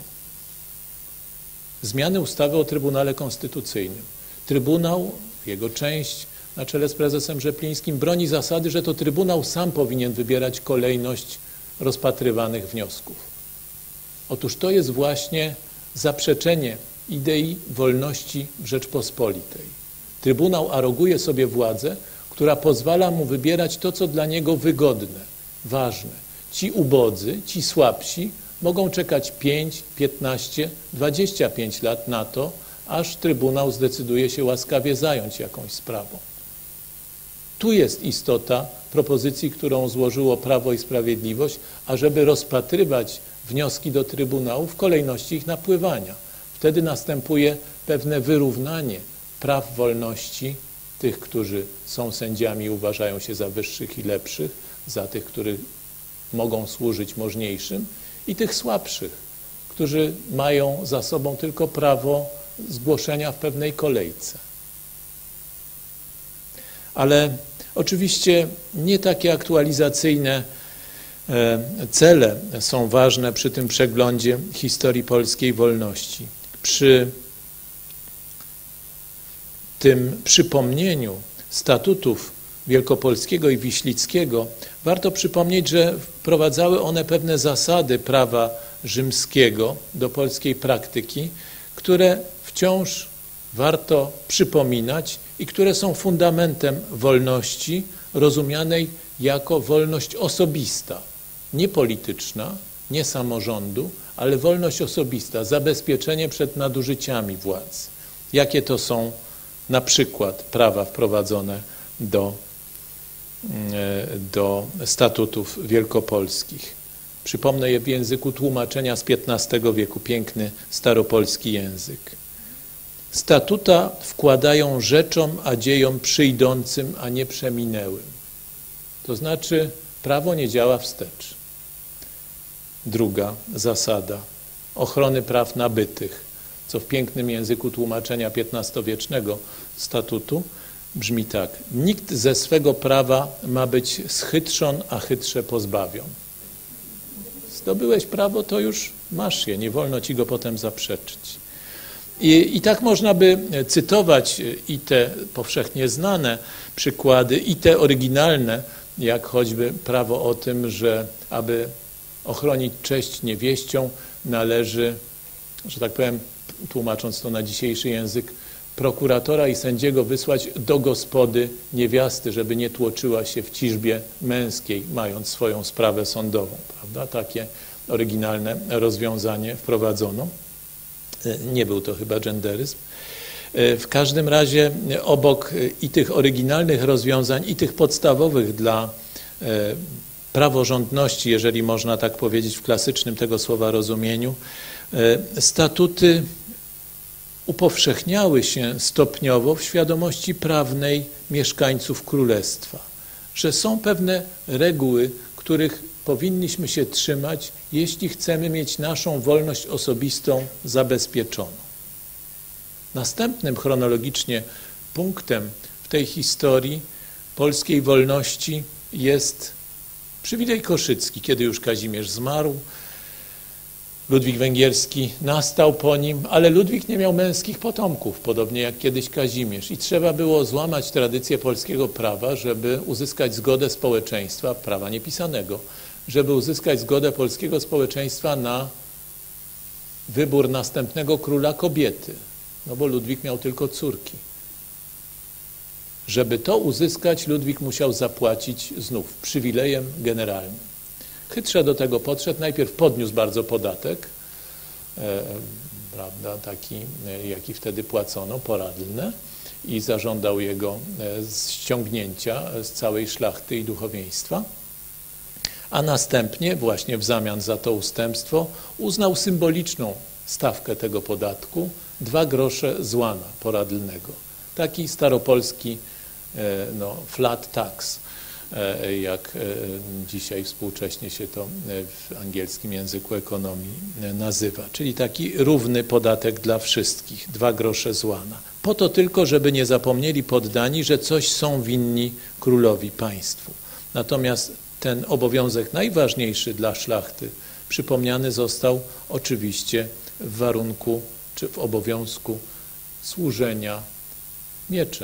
Zmiany ustawy o Trybunale Konstytucyjnym. Trybunał, jego część na czele z prezesem Rzeplińskim broni zasady, że to Trybunał sam powinien wybierać kolejność rozpatrywanych wniosków. Otóż to jest właśnie zaprzeczenie idei wolności w Rzeczpospolitej. Trybunał aroguje sobie władzę, która pozwala mu wybierać to, co dla niego wygodne, ważne. Ci ubodzy, ci słabsi mogą czekać 5, 15, 25 lat na to, aż Trybunał zdecyduje się łaskawie zająć jakąś sprawą. Tu jest istota propozycji, którą złożyło Prawo i Sprawiedliwość, ażeby rozpatrywać wnioski do Trybunału w kolejności ich napływania. Wtedy następuje pewne wyrównanie praw wolności tych, którzy są sędziami i uważają się za wyższych i lepszych, za tych, którzy mogą służyć możniejszym, i tych słabszych, którzy mają za sobą tylko prawo zgłoszenia w pewnej kolejce. Ale oczywiście nie takie aktualizacyjne cele są ważne przy tym przeglądzie historii polskiej wolności. Przy tym przypomnieniu statutów wielkopolskiego i wiślickiego warto przypomnieć, że wprowadzały one pewne zasady prawa rzymskiego do polskiej praktyki, które wciąż warto przypominać i które są fundamentem wolności rozumianej jako wolność osobista, nie polityczna, nie samorządu, ale wolność osobista, zabezpieczenie przed nadużyciami władz. Jakie to są na przykład prawa wprowadzone do statutów wielkopolskich. Przypomnę je w języku tłumaczenia z XV wieku, piękny staropolski język. Statuta wkładają rzeczom, a dziejom przyjdą,cym, a nie przeminęłym. To znaczy prawo nie działa wstecz. Druga zasada ochrony praw nabytych, co w pięknym języku tłumaczenia XV-wiecznego statutu brzmi tak. Nikt ze swego prawa ma być schytrzon, a chytrze pozbawion. Zdobyłeś prawo, to już masz je, nie wolno ci go potem zaprzeczyć. I tak można by cytować i te powszechnie znane przykłady, i te oryginalne, jak choćby prawo o tym, że aby ochronić cześć niewieścią należy, że tak powiem, tłumacząc to na dzisiejszy język, prokuratora i sędziego wysłać do gospody niewiasty, żeby nie tłoczyła się w ciżbie męskiej, mając swoją sprawę sądową, prawda? Takie oryginalne rozwiązanie wprowadzono. Nie był to chyba genderyzm. W każdym razie obok i tych oryginalnych rozwiązań, i tych podstawowych dla praworządności, jeżeli można tak powiedzieć w klasycznym tego słowa rozumieniu, statuty upowszechniały się stopniowo w świadomości prawnej mieszkańców królestwa, że są pewne reguły, których powinniśmy się trzymać, jeśli chcemy mieć naszą wolność osobistą zabezpieczoną. Następnym chronologicznie punktem w tej historii polskiej wolności jest przywilej koszycki, kiedy już Kazimierz zmarł. Ludwik Węgierski nastał po nim, ale Ludwik nie miał męskich potomków, podobnie jak kiedyś Kazimierz. I trzeba było złamać tradycję polskiego prawa, żeby uzyskać zgodę społeczeństwa, prawa niepisanego, żeby uzyskać zgodę polskiego społeczeństwa na wybór następnego króla kobiety. No bo Ludwik miał tylko córki. Żeby to uzyskać, Ludwik musiał zapłacić znów przywilejem generalnym. Chytrze do tego podszedł. Najpierw podniósł bardzo podatek, prawda, taki, jaki wtedy płacono, poradlne, i zażądał jego ściągnięcia z całej szlachty i duchowieństwa, a następnie właśnie w zamian za to ustępstwo uznał symboliczną stawkę tego podatku 2 grosze z łana poradlnego. Taki staropolski flat tax, jak dzisiaj współcześnie się to w angielskim języku ekonomii nazywa, czyli taki równy podatek dla wszystkich, 2 grosze z łana. Po to tylko, żeby nie zapomnieli poddani, że coś są winni królowi, państwu. Natomiast ten obowiązek najważniejszy dla szlachty przypomniany został oczywiście w warunku czy w obowiązku służenia mieczem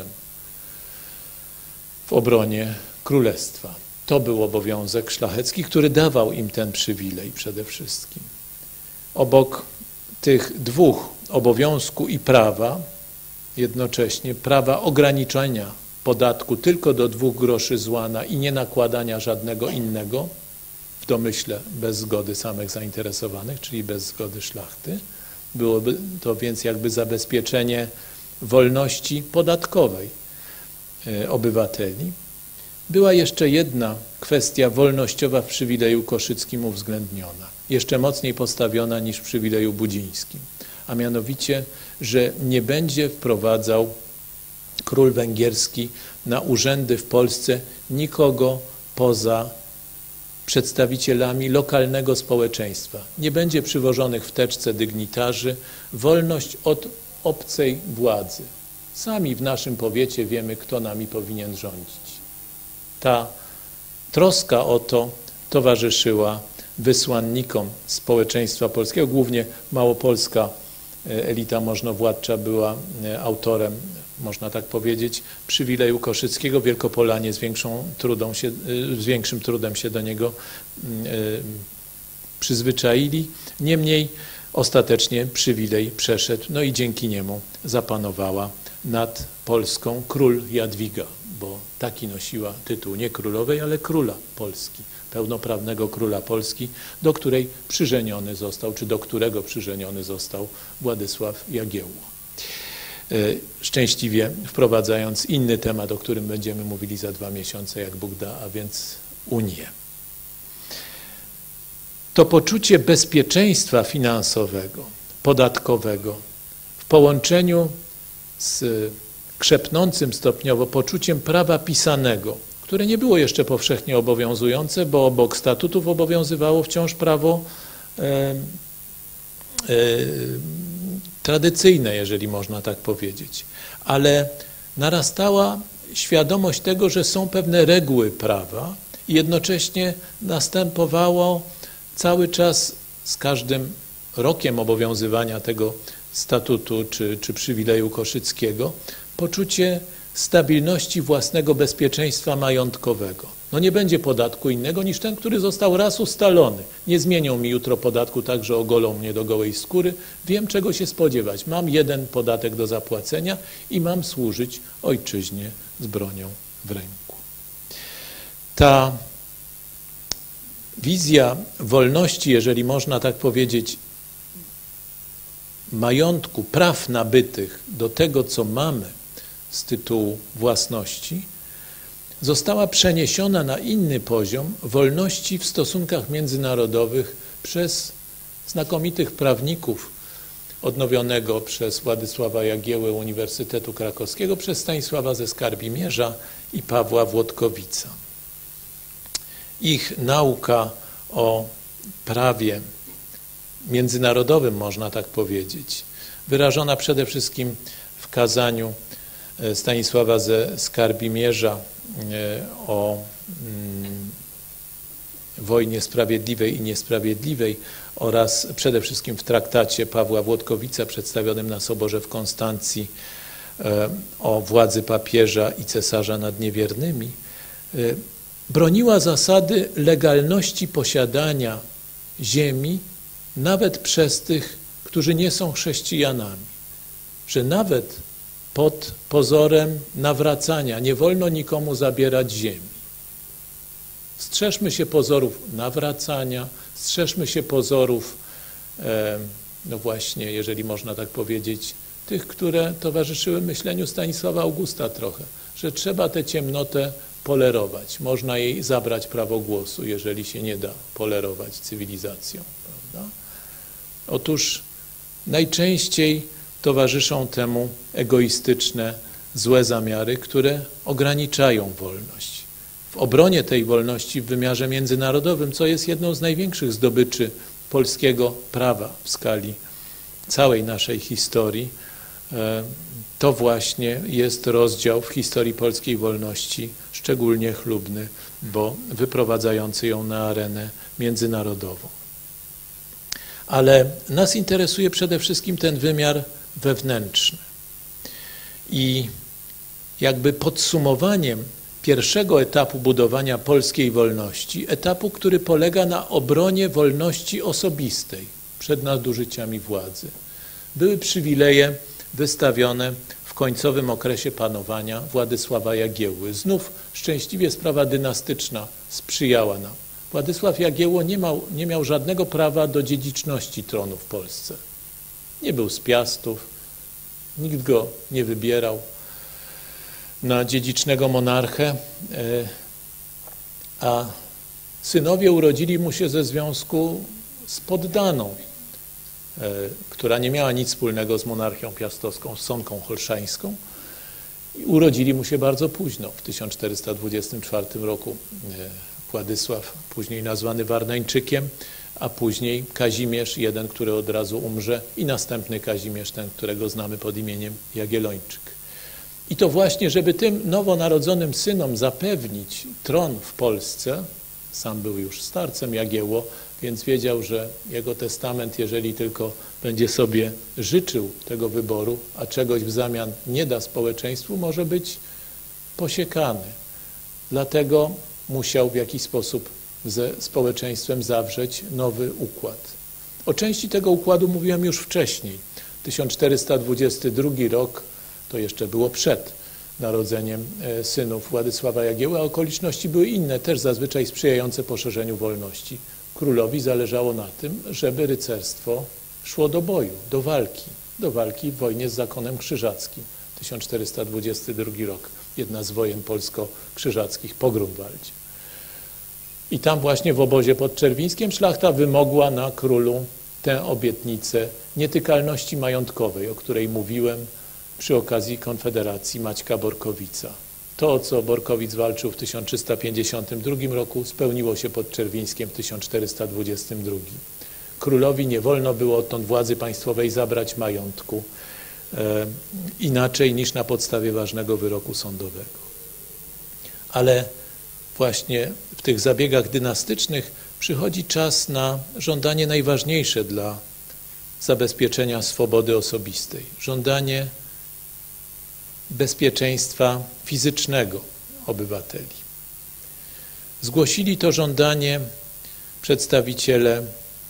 w obronie królestwa. To był obowiązek szlachecki, który dawał im ten przywilej przede wszystkim. Obok tych 2 obowiązku i prawa, jednocześnie prawa ograniczenia podatku tylko do 2 groszy z łana i nie nakładania żadnego innego, w domyśle bez zgody samych zainteresowanych, czyli bez zgody szlachty. Byłoby to więc jakby zabezpieczenie wolności podatkowej obywateli. Była jeszcze jedna kwestia wolnościowa w przywileju koszyckim uwzględniona, jeszcze mocniej postawiona niż w przywileju budzińskim, a mianowicie, że nie będzie wprowadzał król węgierski na urzędy w Polsce nikogo poza przedstawicielami lokalnego społeczeństwa. Nie będzie przywożonych w teczce dygnitarzy, wolność od obcej władzy. Sami w naszym powiecie wiemy, kto nami powinien rządzić. Ta troska o to towarzyszyła wysłannikom społeczeństwa polskiego, głównie małopolska elita możnowładcza była autorem, można tak powiedzieć, przywileju koszyckiego. Wielkopolanie z większym trudem się do niego przyzwyczaili. Niemniej ostatecznie przywilej przeszedł, no i dzięki niemu zapanowała nad Polską król Jadwiga, bo taki nosiła tytuł nie królowej, ale króla Polski, pełnoprawnego króla Polski, do której przyżeniony został, czy do którego przyżeniony został Władysław Jagiełło. Szczęśliwie wprowadzając inny temat, o którym będziemy mówili za 2 miesiące, jak Bóg da, a więc Unię. To poczucie bezpieczeństwa finansowego, podatkowego w połączeniu z krzepnącym stopniowo poczuciem prawa pisanego, które nie było jeszcze powszechnie obowiązujące, bo obok statutów obowiązywało wciąż prawo tradycyjne, jeżeli można tak powiedzieć. Ale narastała świadomość tego, że są pewne reguły prawa i jednocześnie następowało cały czas z każdym rokiem obowiązywania tego statutu czy przywileju koszyckiego poczucie stabilności własnego bezpieczeństwa majątkowego. No nie będzie podatku innego niż ten, który został raz ustalony. Nie zmienią mi jutro podatku tak, że ogolą mnie do gołej skóry. Wiem, czego się spodziewać. Mam jeden podatek do zapłacenia i mam służyć ojczyźnie z bronią w ręku. Ta wizja wolności, jeżeli można tak powiedzieć, majątku, praw nabytych do tego, co mamy z tytułu własności, została przeniesiona na inny poziom wolności w stosunkach międzynarodowych przez znakomitych prawników odnowionego przez Władysława Jagiełłę Uniwersytetu Krakowskiego, przez Stanisława ze Skarbimierza i Pawła Włodkowica. Ich nauka o prawie międzynarodowym, można tak powiedzieć, wyrażona przede wszystkim w kazaniu Stanisława ze Skarbimierza o wojnie sprawiedliwej i niesprawiedliwej oraz przede wszystkim w traktacie Pawła Włodkowica przedstawionym na Soborze w Konstancji o władzy papieża i cesarza nad niewiernymi, broniła zasady legalności posiadania ziemi nawet przez tych, którzy nie są chrześcijanami, że nawet pod pozorem nawracania nie wolno nikomu zabierać ziemi. Strzeżmy się pozorów nawracania, strzeżmy się pozorów no właśnie, jeżeli można tak powiedzieć, tych, które towarzyszyły myśleniu Stanisława Augusta trochę, że trzeba tę ciemnotę polerować. Można jej zabrać prawo głosu, jeżeli się nie da polerować cywilizacją, prawda? Otóż najczęściej towarzyszą temu egoistyczne, złe zamiary, które ograniczają wolność. W obronie tej wolności w wymiarze międzynarodowym, co jest jedną z największych zdobyczy polskiego prawa w skali całej naszej historii, to właśnie jest rozdział w historii polskiej wolności szczególnie chlubny, bo wyprowadzający ją na arenę międzynarodową. Ale nas interesuje przede wszystkim ten wymiar wewnętrzny. I jakby podsumowaniem pierwszego etapu budowania polskiej wolności, etapu, który polega na obronie wolności osobistej przed nadużyciami władzy, były przywileje wystawione w końcowym okresie panowania Władysława Jagiełły. Znów szczęśliwie sprawa dynastyczna sprzyjała nam. Władysław Jagiełło nie miał żadnego prawa do dziedziczności tronu w Polsce. Nie był z Piastów, nikt go nie wybierał na dziedzicznego monarchę, a synowie urodzili mu się ze związku z poddaną, która nie miała nic wspólnego z monarchią piastowską, z Sonką Holszańską. I urodzili mu się bardzo późno, w 1424 roku. Władysław, później nazwany Warneńczykiem, a później Kazimierz, jeden, który od razu umrze, i następny Kazimierz, ten, którego znamy pod imieniem Jagiellończyk. I to właśnie, żeby tym nowonarodzonym synom zapewnić tron w Polsce, sam był już starcem Jagiełło, więc wiedział, że jego testament, jeżeli tylko będzie sobie życzył tego wyboru, a czegoś w zamian nie da społeczeństwu, może być posiekany. Dlatego musiał w jakiś sposób ze społeczeństwem zawrzeć nowy układ. O części tego układu mówiłem już wcześniej. 1422 rok, to jeszcze było przed narodzeniem synów Władysława Jagiełły, a okoliczności były inne, też zazwyczaj sprzyjające poszerzeniu wolności. Królowi zależało na tym, żeby rycerstwo szło do boju, do walki w wojnie z zakonem krzyżackim. 1422 rok, jedna z wojen polsko-krzyżackich po Grunwaldzie. I tam właśnie w obozie pod Czerwińskiem szlachta wymogła na królu tę obietnicę nietykalności majątkowej, o której mówiłem przy okazji Konfederacji Maćka Borkowica. To, o co Borkowic walczył w 1352 roku, spełniło się pod Czerwińskiem w 1422. Królowi nie wolno było odtąd władzy państwowej zabrać majątku inaczej niż na podstawie ważnego wyroku sądowego. Ale właśnie w tych zabiegach dynastycznych przychodzi czas na żądanie najważniejsze dla zabezpieczenia swobody osobistej. Żądanie bezpieczeństwa fizycznego obywateli. Zgłosili to żądanie przedstawiciele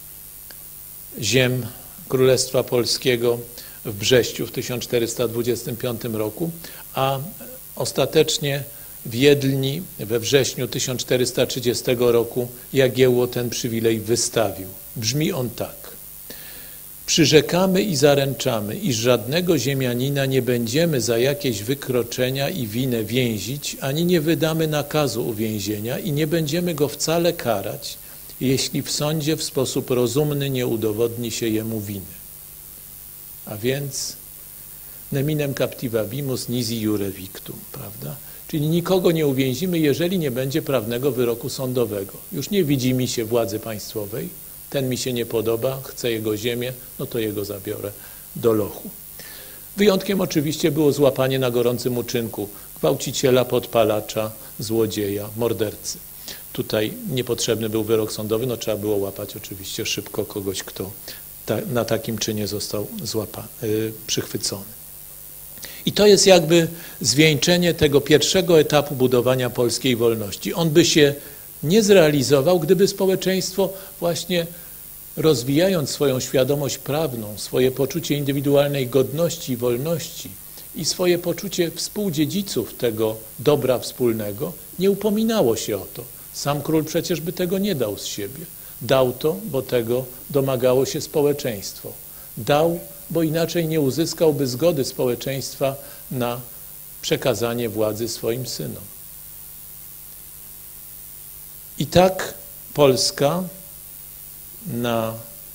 ziem Królestwa Polskiego w Brześciu w 1425 roku, a ostatecznie w Wiedlni we wrześniu 1430 roku Jagiełło ten przywilej wystawił. Brzmi on tak. Przyrzekamy i zaręczamy, iż żadnego ziemianina nie będziemy za jakieś wykroczenia i winę więzić, ani nie wydamy nakazu uwięzienia i nie będziemy go wcale karać, jeśli w sądzie w sposób rozumny nie udowodni się jemu winy. A więc neminem captivabimus nisi iure victum, prawda? Czyli nikogo nie uwięzimy, jeżeli nie będzie prawnego wyroku sądowego. Już nie widzi mi się władzy państwowej, ten mi się nie podoba, chcę jego ziemię, no to jego zabiorę do lochu. Wyjątkiem oczywiście było złapanie na gorącym uczynku gwałciciela, podpalacza, złodzieja, mordercy. Tutaj niepotrzebny był wyrok sądowy, no trzeba było łapać oczywiście szybko kogoś, kto na takim czynie został przychwycony. I to jest jakby zwieńczenie tego pierwszego etapu budowania polskiej wolności. On by się nie zrealizował, gdyby społeczeństwo właśnie rozwijając swoją świadomość prawną, swoje poczucie indywidualnej godności i wolności i swoje poczucie współdziedziców tego dobra wspólnego, nie upominało się o to. Sam król przecież by tego nie dał z siebie. Dał to, bo tego domagało się społeczeństwo. Dał, bo inaczej nie uzyskałby zgody społeczeństwa na przekazanie władzy swoim synom. I tak Polska na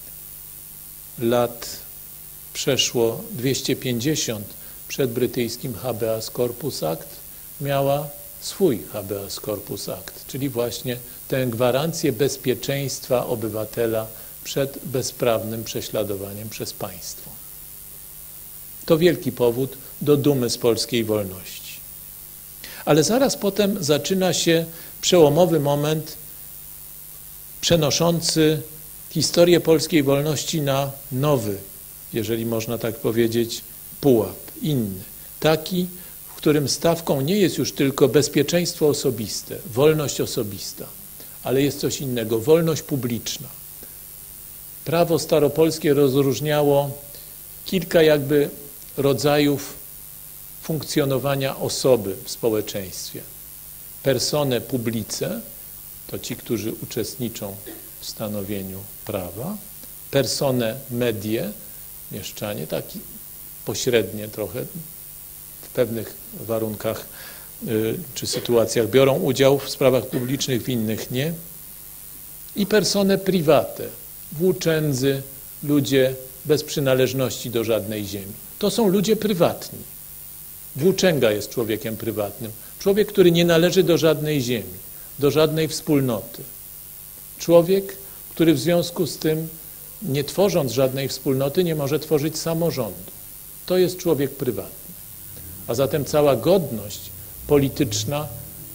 lat przeszło 250 przed brytyjskim Habeas Corpus Act miała swój Habeas Corpus Act, czyli właśnie tę gwarancję bezpieczeństwa obywatela przed bezprawnym prześladowaniem przez państwo. To wielki powód do dumy z polskiej wolności. Ale zaraz potem zaczyna się przełomowy moment przenoszący historię polskiej wolności na nowy, jeżeli można tak powiedzieć, pułap, inny. Taki, w którym stawką nie jest już tylko bezpieczeństwo osobiste, wolność osobista, ale jest coś innego, wolność publiczna. Prawo staropolskie rozróżniało kilka jakby rodzajów funkcjonowania osoby w społeczeństwie. Persone publice, to ci, którzy uczestniczą w stanowieniu prawa, persone medie, mieszczanie, taki pośrednie trochę, w pewnych warunkach czy sytuacjach biorą udział w sprawach publicznych, w innych nie. I persone private, włóczędzy, ludzie bez przynależności do żadnej ziemi. To są ludzie prywatni. Włóczęga jest człowiekiem prywatnym. Człowiek, który nie należy do żadnej ziemi, do żadnej wspólnoty. Człowiek, który w związku z tym, nie tworząc żadnej wspólnoty, nie może tworzyć samorządu. To jest człowiek prywatny. A zatem cała godność polityczna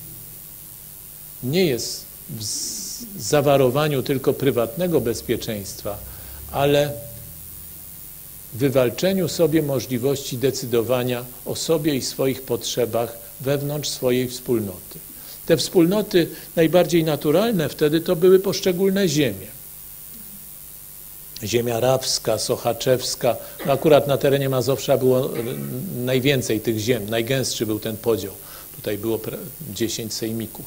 nie jest w zawarowaniu tylko prywatnego bezpieczeństwa, ale w wywalczeniu sobie możliwości decydowania o sobie i swoich potrzebach wewnątrz swojej wspólnoty. Te wspólnoty najbardziej naturalne wtedy to były poszczególne ziemie. Ziemia rawska, sochaczewska, no akurat na terenie Mazowsza było najwięcej tych ziem, najgęstszy był ten podział. Tutaj było 10 sejmików.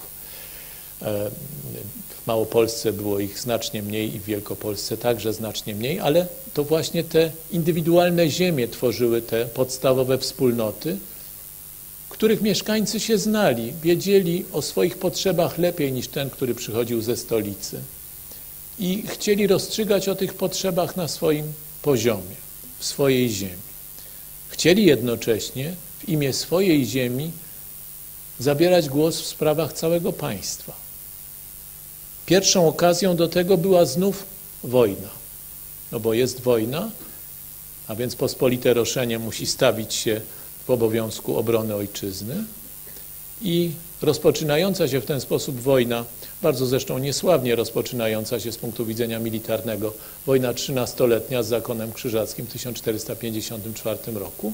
W Małopolsce było ich znacznie mniej i w Wielkopolsce także znacznie mniej, ale to właśnie te indywidualne ziemie tworzyły te podstawowe wspólnoty, których mieszkańcy się znali, wiedzieli o swoich potrzebach lepiej niż ten, który przychodził ze stolicy. I chcieli rozstrzygać o tych potrzebach na swoim poziomie, w swojej ziemi. Chcieli jednocześnie w imię swojej ziemi zabierać głos w sprawach całego państwa. Pierwszą okazją do tego była znów wojna. No bo jest wojna, a więc pospolite roszenie musi stawić się w obowiązku obrony ojczyzny i rozpoczynająca się w ten sposób wojna, bardzo zresztą niesławnie rozpoczynająca się z punktu widzenia militarnego, wojna 13-letnia z zakonem krzyżackim w 1454 roku,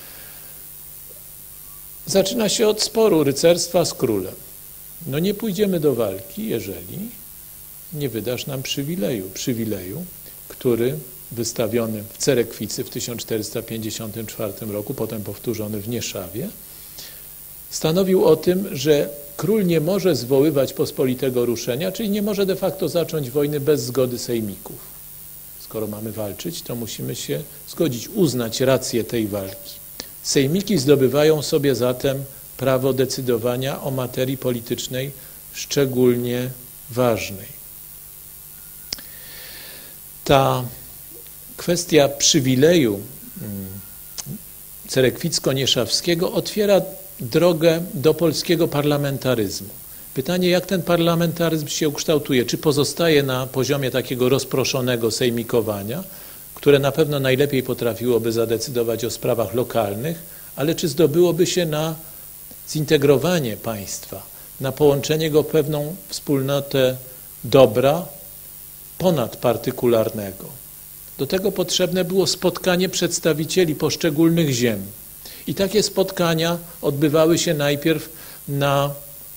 zaczyna się od sporu rycerstwa z królem. No nie pójdziemy do walki, jeżeli nie wydasz nam przywileju, który wystawiony w Cerekwicy w 1454 roku, potem powtórzony w Nieszawie, stanowił o tym, że król nie może zwoływać pospolitego ruszenia, czyli nie może de facto zacząć wojny bez zgody sejmików. Skoro mamy walczyć, to musimy się zgodzić, uznać rację tej walki. Sejmiki zdobywają sobie zatem prawo decydowania o materii politycznej szczególnie ważnej. Ta kwestia przywileju cerekwicko-nieszawskiego otwiera drogę do polskiego parlamentaryzmu. Pytanie, jak ten parlamentaryzm się ukształtuje? Czy pozostaje na poziomie takiego rozproszonego sejmikowania, które na pewno najlepiej potrafiłoby zadecydować o sprawach lokalnych, ale czy zdobyłoby się na zintegrowanie państwa, na połączenie go w pewną wspólnotę dobra ponadpartykularnego? Do tego potrzebne było spotkanie przedstawicieli poszczególnych ziem. I takie spotkania odbywały się najpierw na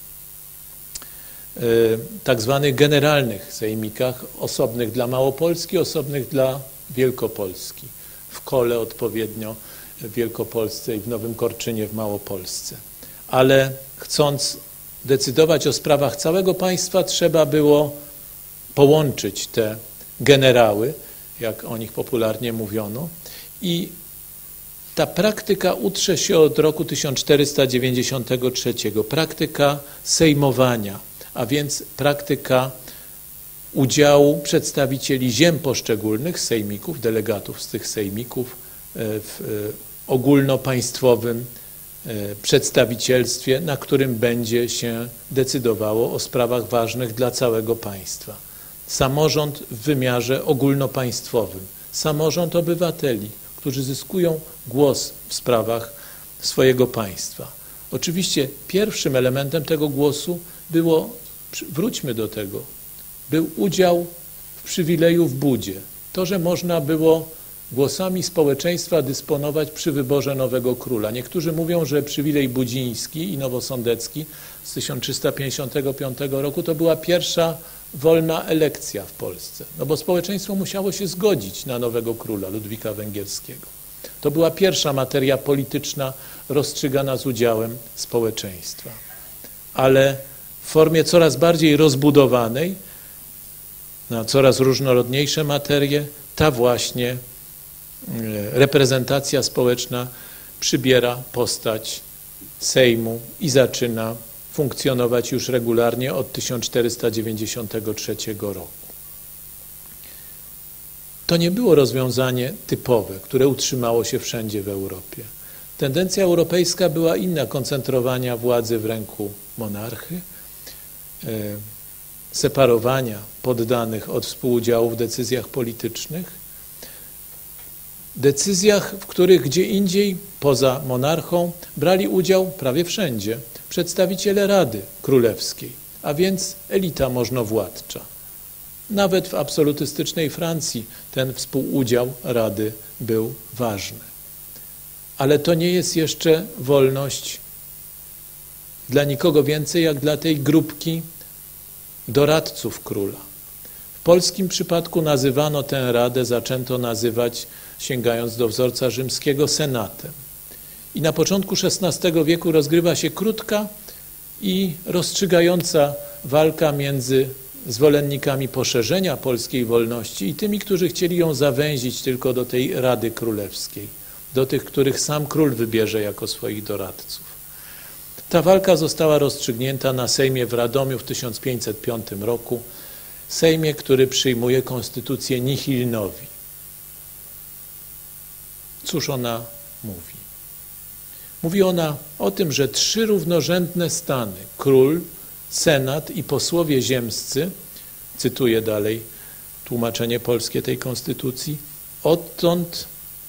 tak zwanych generalnych sejmikach, osobnych dla Małopolski, osobnych dla Wielkopolski. W Kole odpowiednio w Wielkopolsce i w Nowym Korczynie w Małopolsce. Ale chcąc decydować o sprawach całego państwa, trzeba było połączyć te generały, jak o nich popularnie mówiono. I ta praktyka utrze się od roku 1493. Praktyka sejmowania, a więc praktyka udziału przedstawicieli ziem poszczególnych, sejmików, delegatów z tych sejmików w ogólnopaństwowym przedstawicielstwie, na którym będzie się decydowało o sprawach ważnych dla całego państwa. Samorząd w wymiarze ogólnopaństwowym, samorząd obywateli, którzy zyskują głos w sprawach swojego państwa. Oczywiście pierwszym elementem tego głosu było, wróćmy do tego, był udział w przywileju w budzie. To, że można było głosami społeczeństwa dysponować przy wyborze nowego króla. Niektórzy mówią, że przywilej budziński i nowosądecki z 1355 roku to była pierwsza wolna elekcja w Polsce, no bo społeczeństwo musiało się zgodzić na nowego króla Ludwika Węgierskiego. To była pierwsza materia polityczna rozstrzygana z udziałem społeczeństwa. Ale w formie coraz bardziej rozbudowanej, na coraz różnorodniejsze materie, ta właśnie reprezentacja społeczna przybiera postać Sejmu i zaczyna funkcjonować już regularnie od 1493 roku. To nie było rozwiązanie typowe, które utrzymało się wszędzie w Europie. Tendencja europejska była inna, koncentrowania władzy w ręku monarchy, separowania poddanych od współudziału w decyzjach politycznych, decyzjach, w których gdzie indziej, poza monarchą, brali udział prawie wszędzie przedstawiciele Rady Królewskiej, a więc elita możnowładcza. Nawet w absolutystycznej Francji ten współudział Rady był ważny. Ale to nie jest jeszcze wolność dla nikogo więcej, jak dla tej grupki doradców króla. W polskim przypadku nazywano tę radę, zaczęto nazywać, sięgając do wzorca rzymskiego, senatem. I na początku XVI wieku rozgrywa się krótka i rozstrzygająca walka między zwolennikami poszerzenia polskiej wolności i tymi, którzy chcieli ją zawęzić tylko do tej Rady Królewskiej, do tych, których sam król wybierze jako swoich doradców. Ta walka została rozstrzygnięta na Sejmie w Radomiu w 1505 roku, Sejmie, który przyjmuje konstytucję nihil novi. Cóż ona mówi? Mówi ona o tym, że 3 równorzędne stany, król, senat i posłowie ziemscy, cytuję dalej tłumaczenie polskie tej konstytucji, odtąd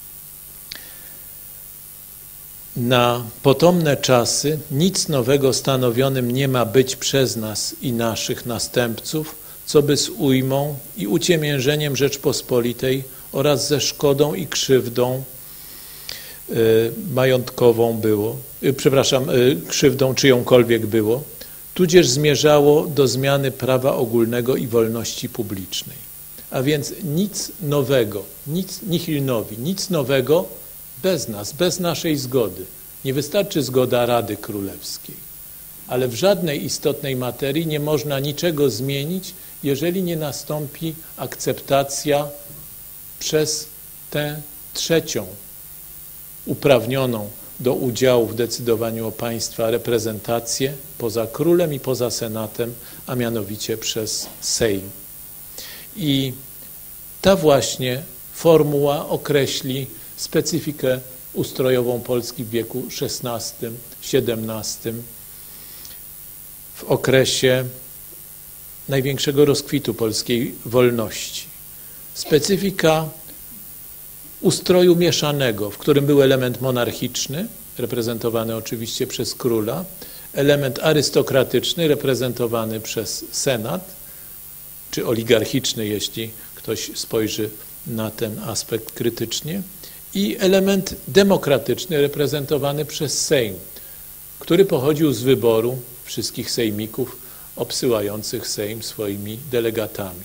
na potomne czasy nic nowego stanowionym nie ma być przez nas i naszych następców, co by z ujmą i uciemiężeniem Rzeczpospolitej oraz ze szkodą i krzywdą majątkową było, krzywdą czyjąkolwiek było, tudzież zmierzało do zmiany prawa ogólnego i wolności publicznej. A więc nic nowego, nihil novi, nic nowego bez nas, bez naszej zgody. Nie wystarczy zgoda Rady Królewskiej, ale w żadnej istotnej materii nie można niczego zmienić, jeżeli nie nastąpi akceptacja przez tę trzecią, uprawnioną do udziału w decydowaniu o państwa reprezentację poza królem i poza senatem, a mianowicie przez Sejm. I ta właśnie formuła określi specyfikę ustrojową Polski w wieku XVI, XVII, w okresie największego rozkwitu polskiej wolności. Specyfika ustroju mieszanego, w którym był element monarchiczny, reprezentowany oczywiście przez króla, element arystokratyczny, reprezentowany przez senat, czy oligarchiczny, jeśli ktoś spojrzy na ten aspekt krytycznie, i element demokratyczny, reprezentowany przez Sejm, który pochodził z wyboru wszystkich sejmików obsyłających Sejm swoimi delegatami.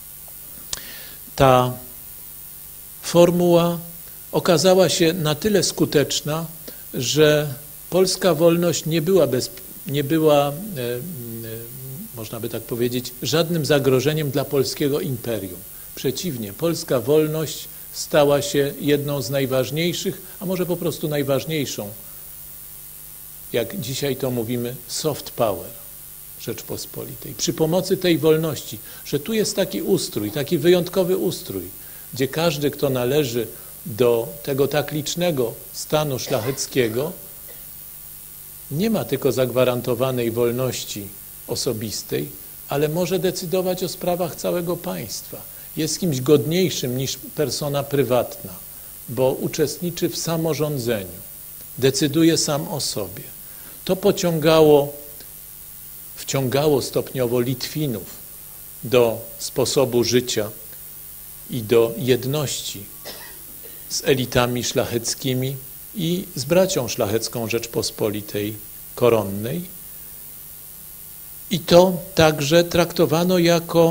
Ta formuła okazała się na tyle skuteczna, że polska wolność nie była, można by tak powiedzieć, żadnym zagrożeniem dla polskiego imperium. Przeciwnie, polska wolność stała się jedną z najważniejszych, a może po prostu najważniejszą, jak dzisiaj to mówimy, soft power Rzeczpospolitej. Przy pomocy tej wolności, że tu jest taki ustrój, taki wyjątkowy ustrój, gdzie każdy, kto należy do tego tak licznego stanu szlacheckiego, nie ma tylko zagwarantowanej wolności osobistej, ale może decydować o sprawach całego państwa. Jest kimś godniejszym niż persona prywatna, bo uczestniczy w samorządzeniu, decyduje sam o sobie. To wciągało stopniowo Litwinów do sposobu życia i do jedności z elitami szlacheckimi i z bracią szlachecką Rzeczpospolitej koronnej. I to także traktowano jako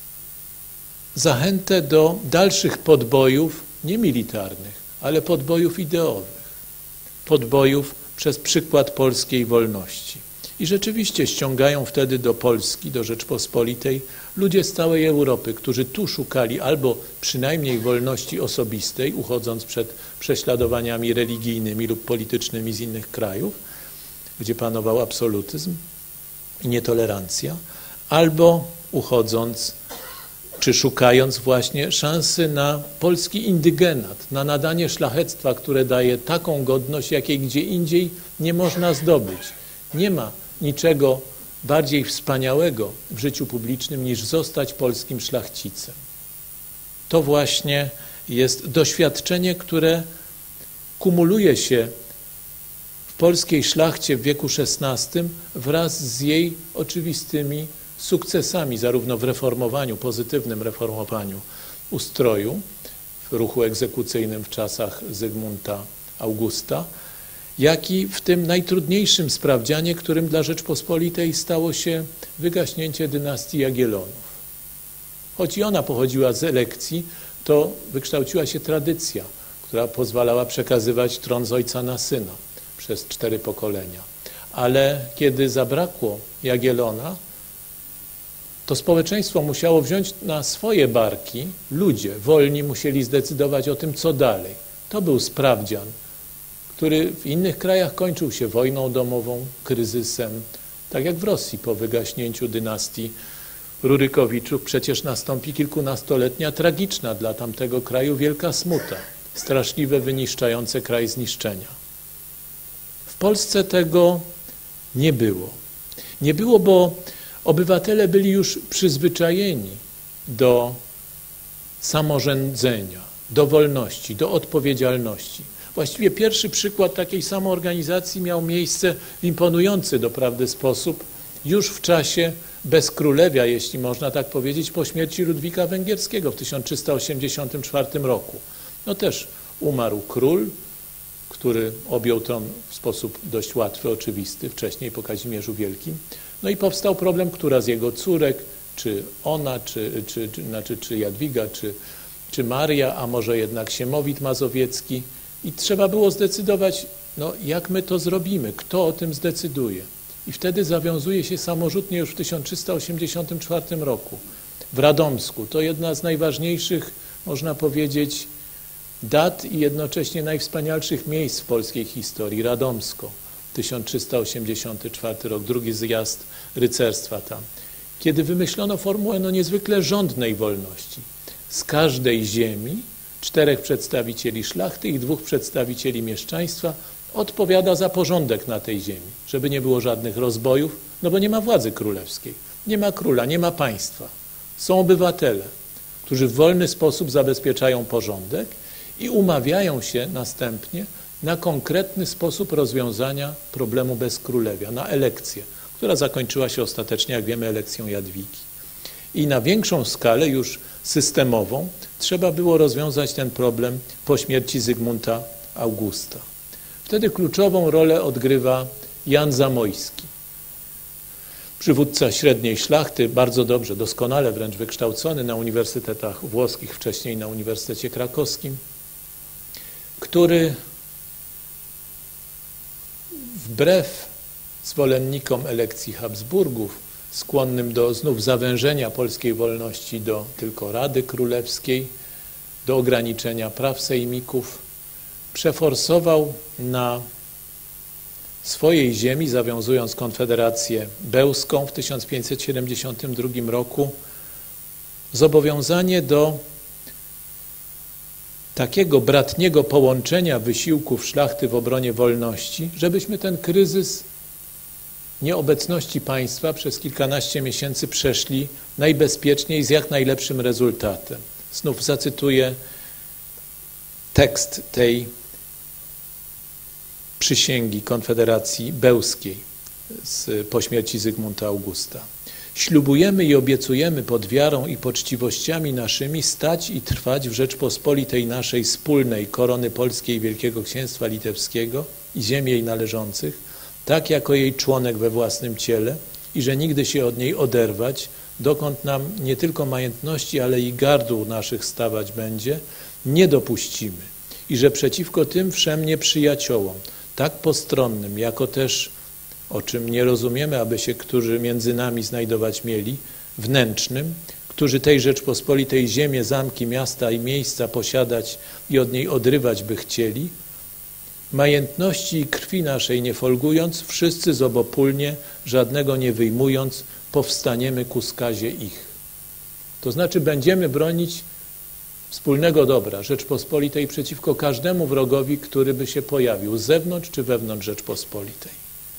zachętę do dalszych podbojów, nie militarnych, ale podbojów ideowych, podbojów przez przykład polskiej wolności. I rzeczywiście ściągają wtedy do Polski, do Rzeczpospolitej ludzie z całej Europy, którzy tu szukali albo przynajmniej wolności osobistej, uchodząc przed prześladowaniami religijnymi lub politycznymi z innych krajów, gdzie panował absolutyzm i nietolerancja, albo uchodząc czy szukając właśnie szansy na polski indygenat, na nadanie szlachectwa, które daje taką godność, jakiej gdzie indziej nie można zdobyć. Nie ma niczego bardziej wspaniałego w życiu publicznym niż zostać polskim szlachcicem. To właśnie jest doświadczenie, które kumuluje się w polskiej szlachcie w wieku XVI wraz z jej oczywistymi sukcesami, zarówno w reformowaniu, pozytywnym reformowaniu ustroju, w ruchu egzekucyjnym w czasach Zygmunta Augusta, jak i w tym najtrudniejszym sprawdzianie, którym dla Rzeczpospolitej stało się wygaśnięcie dynastii Jagiellonów. Choć i ona pochodziła z elekcji, to wykształciła się tradycja, która pozwalała przekazywać tron z ojca na syna przez 4 pokolenia. Ale kiedy zabrakło Jagiellona, to społeczeństwo musiało wziąć na swoje barki, ludzie wolni musieli zdecydować o tym, co dalej. To był sprawdzian, który w innych krajach kończył się wojną domową, kryzysem, tak jak w Rosji po wygaśnięciu dynastii Rurykowiczów przecież nastąpi kilkunastoletnia tragiczna dla tamtego kraju wielka smuta, straszliwe, wyniszczające kraj zniszczenia. W Polsce tego nie było. Nie było, bo obywatele byli już przyzwyczajeni do samorządzenia, do wolności, do odpowiedzialności. Właściwie pierwszy przykład takiej samoorganizacji miał miejsce w imponujący doprawdy sposób już w czasie bezkrólewia, jeśli można tak powiedzieć, po śmierci Ludwika Węgierskiego w 1384 roku. No też umarł król, który objął tron w sposób dość łatwy, oczywisty, wcześniej po Kazimierzu Wielkim. No i powstał problem, która z jego córek, czy ona, czy Jadwiga, czy Maria, a może jednak Siemowit Mazowiecki. I trzeba było zdecydować, no, jak my to zrobimy, kto o tym zdecyduje. I wtedy zawiązuje się samorzutnie już w 1384 roku w Radomsku. To jedna z najważniejszych, można powiedzieć, dat i jednocześnie najwspanialszych miejsc w polskiej historii. Radomsko, 1384 rok, drugi zjazd rycerstwa tam. Kiedy wymyślono formułę niezwykle rządnej wolności. Z każdej ziemi 4 przedstawicieli szlachty i 2 przedstawicieli mieszczaństwa odpowiada za porządek na tej ziemi, żeby nie było żadnych rozbojów, no bo nie ma władzy królewskiej, nie ma króla, nie ma państwa. Są obywatele, którzy w wolny sposób zabezpieczają porządek i umawiają się następnie na konkretny sposób rozwiązania problemu bezkrólewia, na elekcję, która zakończyła się ostatecznie, jak wiemy, elekcją Jadwigi. I na większą skalę, już systemową, trzeba było rozwiązać ten problem po śmierci Zygmunta Augusta. Wtedy kluczową rolę odgrywa Jan Zamojski, przywódca średniej szlachty, bardzo dobrze, doskonale wręcz wykształcony na uniwersytetach włoskich, wcześniej na Uniwersytecie Krakowskim, który wbrew zwolennikom elekcji Habsburgów skłonnym do znów zawężenia polskiej wolności do tylko Rady Królewskiej, do ograniczenia praw sejmików, przeforsował na swojej ziemi, zawiązując Konfederację Bełską w 1572 roku, zobowiązanie do takiego bratniego połączenia wysiłków szlachty w obronie wolności, żebyśmy ten kryzys nieobecności państwa przez kilkanaście miesięcy przeszli najbezpieczniej z jak najlepszym rezultatem. Znów zacytuję tekst tej przysięgi Konfederacji Bełskiej po śmierci Zygmunta Augusta. Ślubujemy i obiecujemy pod wiarą i poczciwościami naszymi stać i trwać w Rzeczpospolitej naszej wspólnej korony polskiej Wielkiego Księstwa Litewskiego i ziem jej należących, tak jako jej członek we własnym ciele i że nigdy się od niej oderwać, dokąd nam nie tylko majątności, ale i gardłu naszych stawać będzie, nie dopuścimy i że przeciwko tym wszem nieprzyjaciołom, tak postronnym, jako też, o czym nie rozumiemy, aby się którzy między nami znajdować mieli, wnętrznym, którzy tej Rzeczpospolitej ziemię, zamki, miasta i miejsca posiadać i od niej odrywać by chcieli, majątności i krwi naszej nie folgując, wszyscy zobopólnie, żadnego nie wyjmując, powstaniemy ku skazie ich. To znaczy będziemy bronić wspólnego dobra Rzeczpospolitej przeciwko każdemu wrogowi, który by się pojawił z zewnątrz czy wewnątrz Rzeczpospolitej.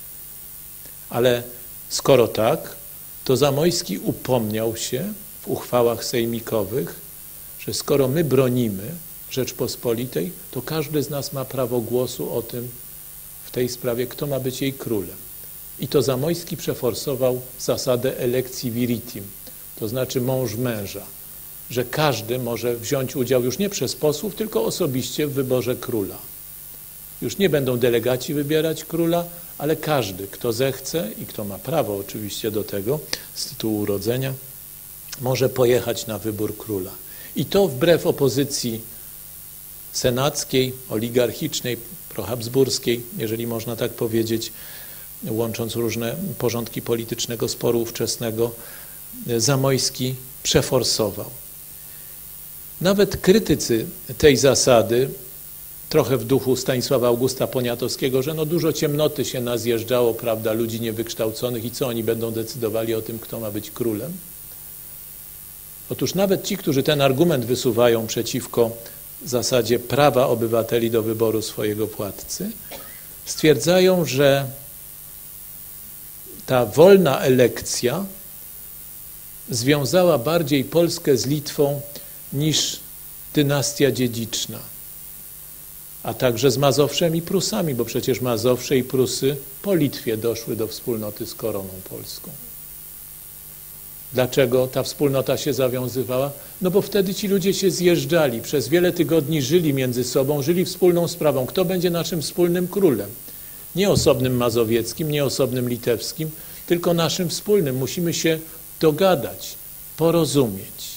Ale skoro tak, to Zamoyski upomniał się w uchwałach sejmikowych, że skoro my bronimy Rzeczpospolitej, to każdy z nas ma prawo głosu o tym, w tej sprawie, kto ma być jej królem. I to Zamoyski przeforsował zasadę electio viritim, to znaczy mąż męża, że każdy może wziąć udział już nie przez posłów, tylko osobiście w wyborze króla. Już nie będą delegaci wybierać króla, ale każdy, kto zechce i kto ma prawo oczywiście do tego z tytułu urodzenia, może pojechać na wybór króla. I to wbrew opozycji senackiej, oligarchicznej, prohabsburskiej, jeżeli można tak powiedzieć, łącząc różne porządki politycznego sporu ówczesnego, Zamoyski przeforsował. Nawet krytycy tej zasady, trochę w duchu Stanisława Augusta Poniatowskiego, że no dużo ciemnoty się nazjeżdżało, prawda, ludzi niewykształconych i co oni będą decydowali o tym, kto ma być królem. Otóż nawet ci, którzy ten argument wysuwają przeciwko zasadzie prawa obywateli do wyboru swojego władcy, stwierdzają, że ta wolna elekcja związała bardziej Polskę z Litwą niż dynastia dziedziczna, a także z Mazowszem i Prusami, bo przecież Mazowsze i Prusy po Litwie doszły do wspólnoty z koroną polską. Dlaczego ta wspólnota się zawiązywała? No bo wtedy ci ludzie się zjeżdżali, przez wiele tygodni żyli między sobą, żyli wspólną sprawą. Kto będzie naszym wspólnym królem? Nie osobnym mazowieckim, nie osobnym litewskim, tylko naszym wspólnym. Musimy się dogadać, porozumieć.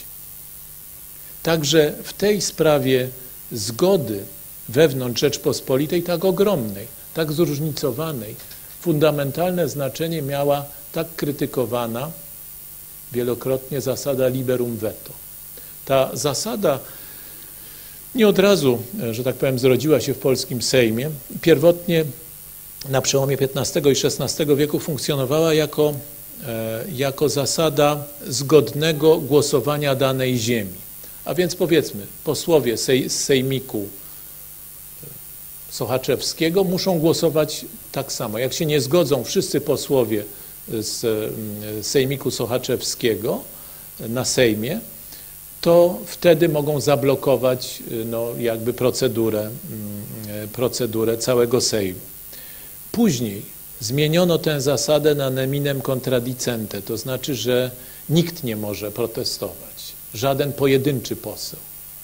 Także w tej sprawie zgody wewnątrz Rzeczpospolitej, tak ogromnej, tak zróżnicowanej, fundamentalne znaczenie miała tak krytykowana wielokrotnie zasada liberum veto. Ta zasada nie od razu, że tak powiem, zrodziła się w polskim Sejmie. Pierwotnie na przełomie XV i XVI wieku funkcjonowała jako zasada zgodnego głosowania danej ziemi. A więc powiedzmy, posłowie z sejmiku sochaczewskiego muszą głosować tak samo. Jak się nie zgodzą wszyscy posłowie z sejmiku sochaczewskiego na Sejmie, to wtedy mogą zablokować no, jakby procedurę całego Sejmu. Później zmieniono tę zasadę na neminem contradicente, to znaczy, że nikt nie może protestować, żaden pojedynczy poseł.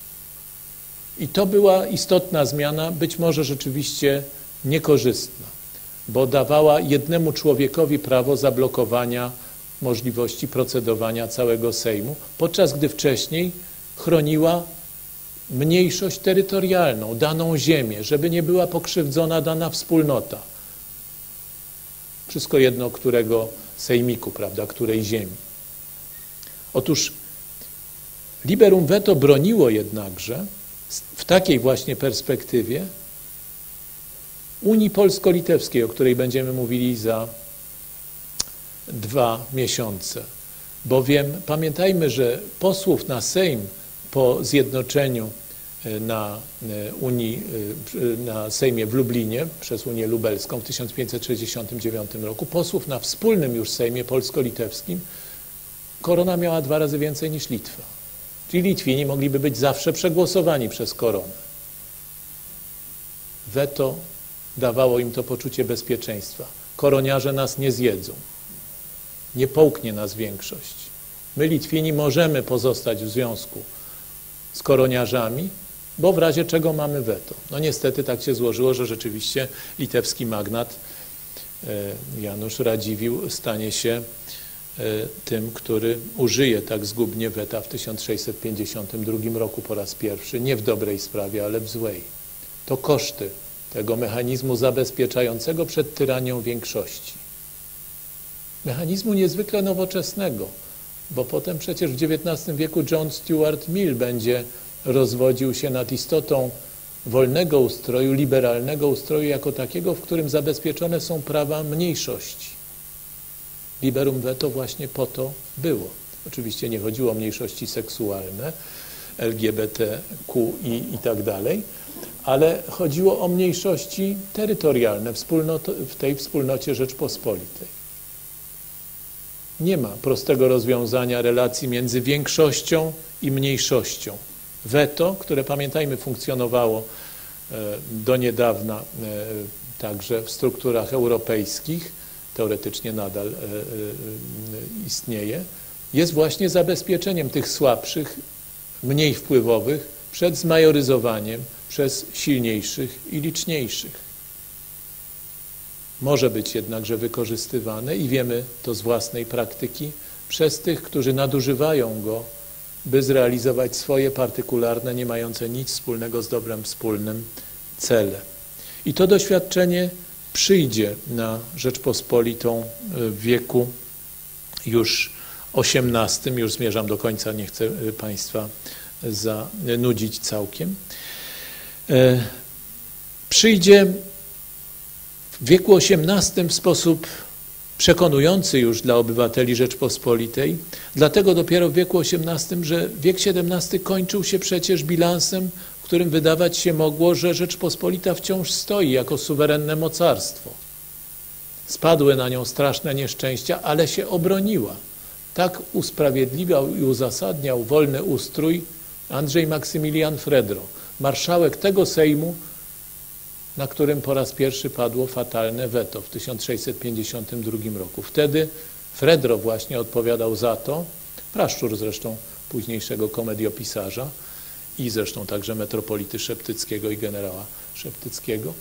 I to była istotna zmiana, być może rzeczywiście niekorzystna, bo dawała jednemu człowiekowi prawo zablokowania możliwości procedowania całego Sejmu, podczas gdy wcześniej chroniła mniejszość terytorialną, daną ziemię, żeby nie była pokrzywdzona dana wspólnota. Wszystko jedno, którego sejmiku, prawda, której ziemi. Otóż liberum veto broniło jednakże w takiej właśnie perspektywie Unii Polsko-Litewskiej, o której będziemy mówili za 2 miesiące. Bowiem pamiętajmy, że posłów na Sejm po zjednoczeniu na Sejmie w Lublinie przez Unię Lubelską w 1569 roku, posłów na wspólnym już Sejmie polsko-litewskim korona miała 2 razy więcej niż Litwa. Czyli Litwini mogliby być zawsze przegłosowani przez koronę. Weto dawało im to poczucie bezpieczeństwa. Koroniarze nas nie zjedzą. Nie połknie nas większość. My, Litwini, możemy pozostać w związku z koroniarzami, bo w razie czego mamy weto. No niestety tak się złożyło, że rzeczywiście litewski magnat Janusz Radziwiłł stanie się tym, który użyje tak zgubnie weta w 1652 roku po raz pierwszy, nie w dobrej sprawie, ale w złej. To koszty tego mechanizmu zabezpieczającego przed tyranią większości. Mechanizmu niezwykle nowoczesnego, bo potem przecież w XIX wieku John Stuart Mill będzie rozwodził się nad istotą wolnego ustroju, liberalnego ustroju jako takiego, w którym zabezpieczone są prawa mniejszości. Liberum veto właśnie po to było. Oczywiście nie chodziło o mniejszości seksualne, LGBTQI i tak dalej, ale chodziło o mniejszości terytorialne w tej wspólnocie Rzeczpospolitej. Nie ma prostego rozwiązania relacji między większością i mniejszością. Weto, które pamiętajmy funkcjonowało do niedawna także w strukturach europejskich, teoretycznie nadal istnieje, jest właśnie zabezpieczeniem tych słabszych, mniej wpływowych przed zmajoryzowaniem przez silniejszych i liczniejszych. Może być jednakże wykorzystywane i wiemy to z własnej praktyki przez tych, którzy nadużywają go, by zrealizować swoje partykularne, nie mające nic wspólnego z dobrem wspólnym cele. I to doświadczenie przyjdzie na Rzeczpospolitą w wieku już XVIII, już zmierzam do końca, nie chcę Państwa zanudzić całkiem. Przyjdzie w wieku XVIII w sposób przekonujący już dla obywateli Rzeczpospolitej, dlatego dopiero w wieku XVIII, że wiek XVII kończył się przecież bilansem, w którym wydawać się mogło, że Rzeczpospolita wciąż stoi jako suwerenne mocarstwo. Spadły na nią straszne nieszczęścia, ale się obroniła. Tak usprawiedliwiał i uzasadniał wolny ustrój Andrzej Maksymilian Fredro, marszałek tego Sejmu, na którym po raz pierwszy padło fatalne weto w 1652 roku. Wtedy Fredro właśnie odpowiadał za to, praszczur zresztą późniejszego komediopisarza i zresztą także metropolity Szeptyckiego i generała Szeptyckiego.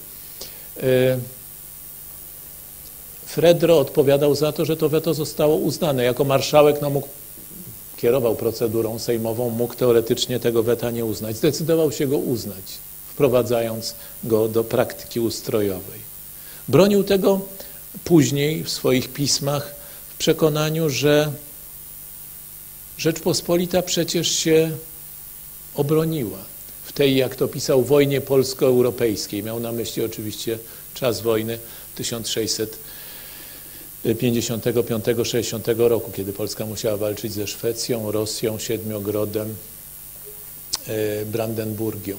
Fredro odpowiadał za to, że to weto zostało uznane. Jako marszałek kierował procedurą sejmową, mógł teoretycznie tego weta nie uznać. Zdecydował się go uznać, wprowadzając go do praktyki ustrojowej. Bronił tego później w swoich pismach w przekonaniu, że Rzeczpospolita przecież się obroniła w tej, jak to pisał, wojnie polsko-europejskiej. Miał na myśli oczywiście czas wojny 1655-60 roku, kiedy Polska musiała walczyć ze Szwecją, Rosją, Siedmiogrodem, Brandenburgią.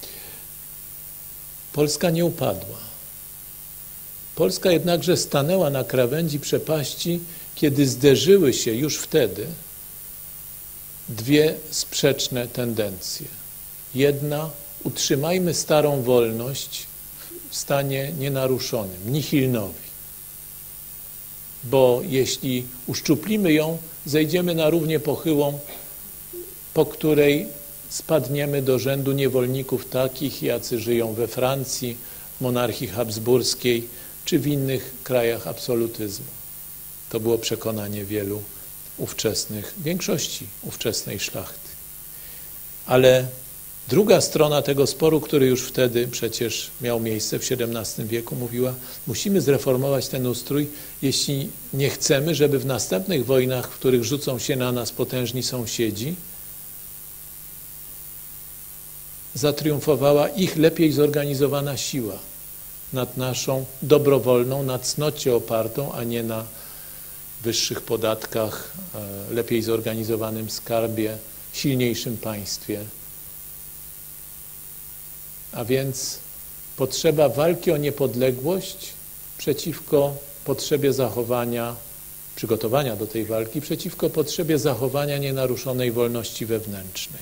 Polska nie upadła. Polska jednakże stanęła na krawędzi przepaści, kiedy zderzyły się już wtedy dwie sprzeczne tendencje. Jedna, utrzymajmy starą wolność w stanie nienaruszonym, nihilnowi. Bo jeśli uszczuplimy ją, zejdziemy na równię pochyłą, po której spadniemy do rzędu niewolników takich, jacy żyją we Francji, w monarchii habsburskiej czy w innych krajach absolutyzmu. To było przekonanie wielu większości ówczesnej szlachty. Ale Druga strona tego sporu, który już wtedy przecież miał miejsce w XVII wieku, mówiła, musimy zreformować ten ustrój, jeśli nie chcemy, żeby w następnych wojnach, w których rzucą się na nas potężni sąsiedzi, zatriumfowała ich lepiej zorganizowana siła nad naszą dobrowolną, na cnocie opartą, a nie na wyższych podatkach, lepiej zorganizowanym skarbie, silniejszym państwie. A więc potrzeba walki o niepodległość przeciwko potrzebie zachowania, przygotowania do tej walki, przeciwko potrzebie zachowania nienaruszonej wolności wewnętrznej.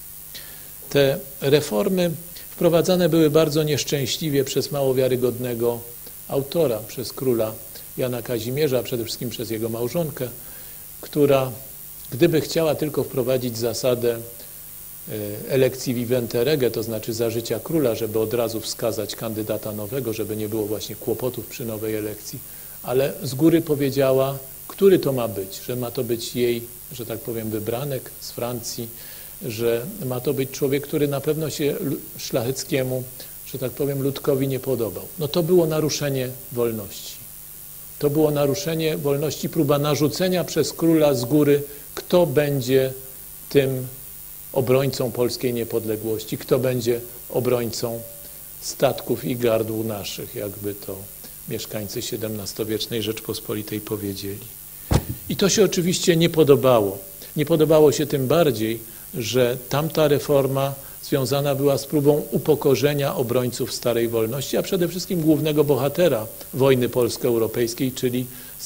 Te reformy wprowadzane były bardzo nieszczęśliwie przez mało wiarygodnego autora, przez króla Jana Kazimierza, przede wszystkim przez jego małżonkę, która gdyby chciała tylko wprowadzić zasadę elekcji vivente rege, to znaczy za życia króla, żeby od razu wskazać kandydata nowego, żeby nie było właśnie kłopotów przy nowej elekcji, ale z góry powiedziała, który to ma być, że ma to być jej, że tak powiem, wybranek z Francji, że ma to być człowiek, który na pewno się szlacheckiemu, że tak powiem, ludkowi nie podobał. No to było naruszenie wolności. To było naruszenie wolności, próba narzucenia przez króla z góry, kto będzie tym obrońcą polskiej niepodległości, kto będzie obrońcą statków i gardł naszych, jakby to mieszkańcy XVII-wiecznej Rzeczpospolitej powiedzieli. I to się oczywiście nie podobało. Nie podobało się tym bardziej, że tamta reforma związana była z próbą upokorzenia obrońców starej wolności, a przede wszystkim głównego bohatera wojny polsko-europejskiej, czyli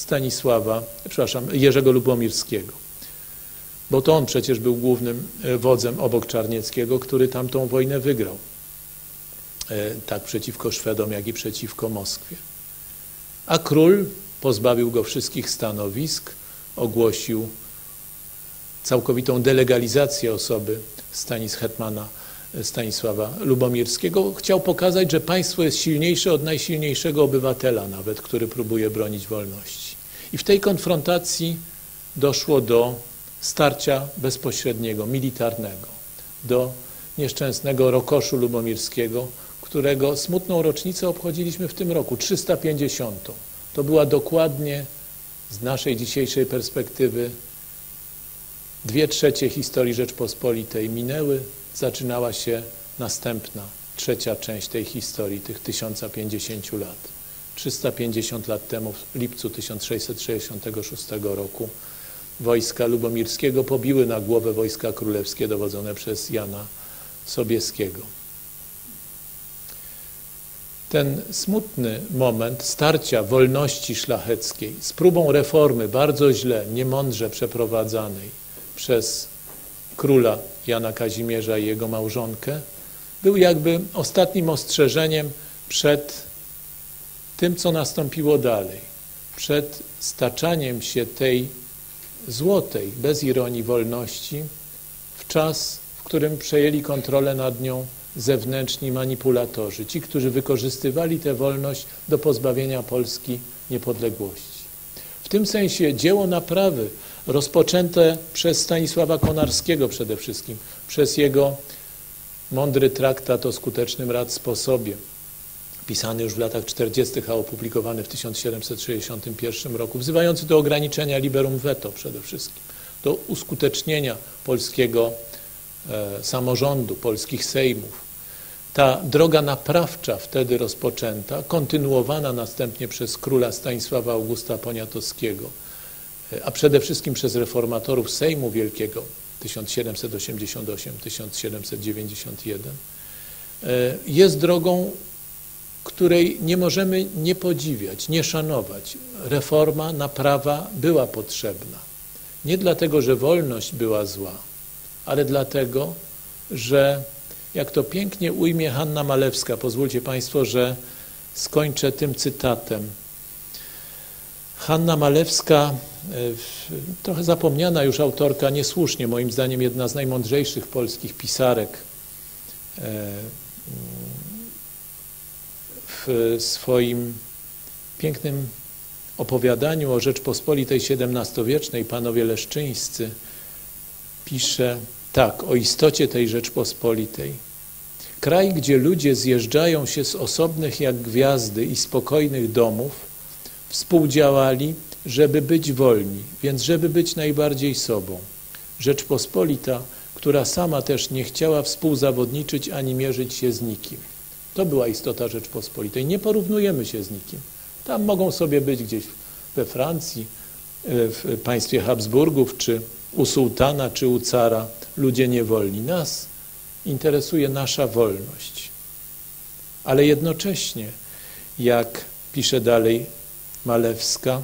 Jerzego Lubomirskiego. Bo to on przecież był głównym wodzem obok Czarnieckiego, który tamtą wojnę wygrał. Tak przeciwko Szwedom, jak i przeciwko Moskwie. A król pozbawił go wszystkich stanowisk, ogłosił całkowitą delegalizację osoby hetmana Stanisława Lubomirskiego. Chciał pokazać, że państwo jest silniejsze od najsilniejszego obywatela nawet, który próbuje bronić wolności. I w tej konfrontacji doszło do starcia bezpośredniego, militarnego, do nieszczęsnego Rokoszu Lubomirskiego, którego smutną rocznicę obchodziliśmy w tym roku, 350. To była dokładnie z naszej dzisiejszej perspektywy 2/3 historii Rzeczpospolitej minęły, zaczynała się następna, trzecia część tej historii, tych 1050 lat. 350 lat temu, w lipcu 1666 roku, wojska Lubomirskiego pobiły na głowę wojska królewskie dowodzone przez Jana Sobieskiego. Ten smutny moment starcia wolności szlacheckiej z próbą reformy bardzo źle, niemądrze przeprowadzanej przez króla Jana Kazimierza i jego małżonkę, był jakby ostatnim ostrzeżeniem przed tym, co nastąpiło dalej, przed staczaniem się tej złotej, bez ironii, wolności w czas, w którym przejęli kontrolę nad nią zewnętrzni manipulatorzy, ci, którzy wykorzystywali tę wolność do pozbawienia Polski niepodległości. W tym sensie dzieło naprawy rozpoczęte przez Stanisława Konarskiego przede wszystkim, przez jego mądry traktat o skutecznym radzsposobie, pisany już w latach 40., a opublikowany w 1761 roku, wzywający do ograniczenia liberum veto przede wszystkim, do uskutecznienia polskiego samorządu, polskich sejmów. Ta droga naprawcza wtedy rozpoczęta, kontynuowana następnie przez króla Stanisława Augusta Poniatowskiego, a przede wszystkim przez reformatorów Sejmu Wielkiego 1788-1791, jest drogą, której nie możemy nie podziwiać, nie szanować. Reforma, naprawa była potrzebna. Nie dlatego, że wolność była zła, ale dlatego, że, jak to pięknie ujmie Hanna Malewska, pozwólcie Państwo, że skończę tym cytatem. Hanna Malewska, trochę zapomniana już autorka, niesłusznie, moim zdaniem jedna z najmądrzejszych polskich pisarek, w swoim pięknym opowiadaniu o Rzeczpospolitej XVII-wiecznej, Panowie Leszczyńscy, pisze: Tak, o istocie tej Rzeczpospolitej. Kraj, gdzie ludzie zjeżdżają się z osobnych jak gwiazdy i spokojnych domów, współdziałali, żeby być wolni, więc żeby być najbardziej sobą. Rzeczpospolita, która sama też nie chciała współzawodniczyć ani mierzyć się z nikim. To była istota Rzeczpospolitej. Nie porównujemy się z nikim. Tam mogą sobie być gdzieś we Francji, w państwie Habsburgów, czy u sułtana, czy u cara ludzie niewolni. Nas interesuje nasza wolność. Ale jednocześnie, jak pisze dalej Malewska,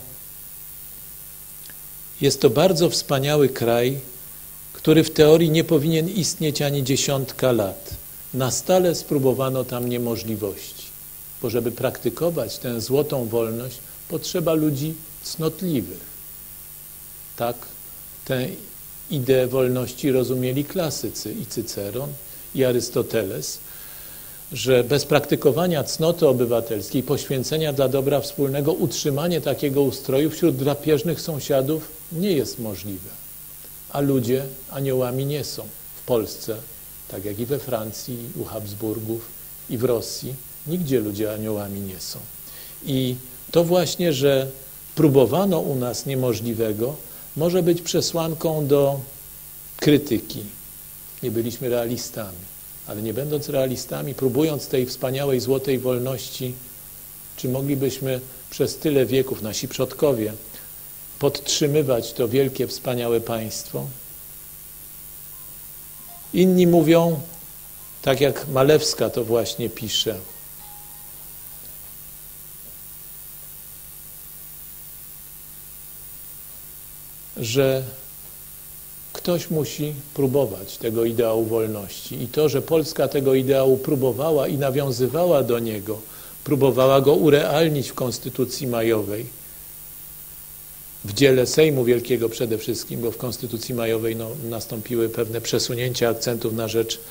jest to bardzo wspaniały kraj, który w teorii nie powinien istnieć ani 10 lat. Na stale spróbowano tam niemożliwości, bo żeby praktykować tę złotą wolność, potrzeba ludzi cnotliwych. Tak tę ideę wolności rozumieli klasycy i Cyceron, i Arystoteles, że bez praktykowania cnoty obywatelskiej, poświęcenia dla dobra wspólnego, utrzymanie takiego ustroju wśród drapieżnych sąsiadów nie jest możliwe. A ludzie aniołami nie są. W Polsce, tak jak i we Francji, u Habsburgów i w Rosji, nigdzie ludzie aniołami nie są. I to właśnie, że próbowano u nas niemożliwego, może być przesłanką do krytyki. Nie byliśmy realistami, ale nie będąc realistami, próbując tej wspaniałej złotej wolności, czy moglibyśmy przez tyle wieków, nasi przodkowie, podtrzymywać to wielkie, wspaniałe państwo? Inni mówią, tak jak Malewska to właśnie pisze, że ktoś musi próbować tego ideału wolności. I to, że Polska tego ideału próbowała i nawiązywała do niego, próbowała go urealnić w Konstytucji Majowej, w dziele Sejmu Wielkiego przede wszystkim, bo w Konstytucji Majowej nastąpiły pewne przesunięcia akcentów na rzecz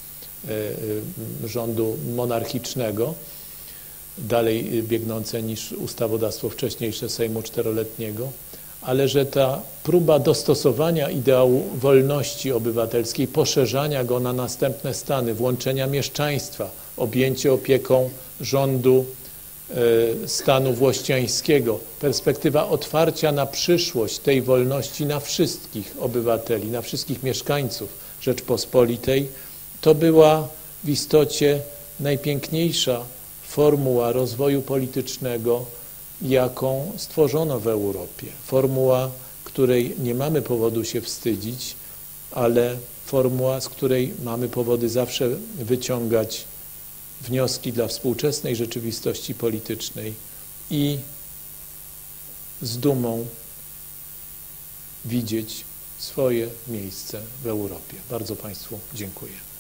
rządu monarchicznego, dalej biegnące niż ustawodawstwo wcześniejsze Sejmu czteroletniego, ale że ta próba dostosowania ideału wolności obywatelskiej, poszerzania go na następne stany, włączenia mieszczaństwa, objęcie opieką rządu stanu włościańskiego, perspektywa otwarcia na przyszłość tej wolności na wszystkich obywateli, na wszystkich mieszkańców Rzeczpospolitej, to była w istocie najpiękniejsza formuła rozwoju politycznego, jaką stworzono w Europie. Formuła, której nie mamy powodu się wstydzić, ale formuła, z której mamy powody zawsze wyciągać wnioski dla współczesnej rzeczywistości politycznej i z dumą widzieć swoje miejsce w Europie. Bardzo Państwu dziękuję.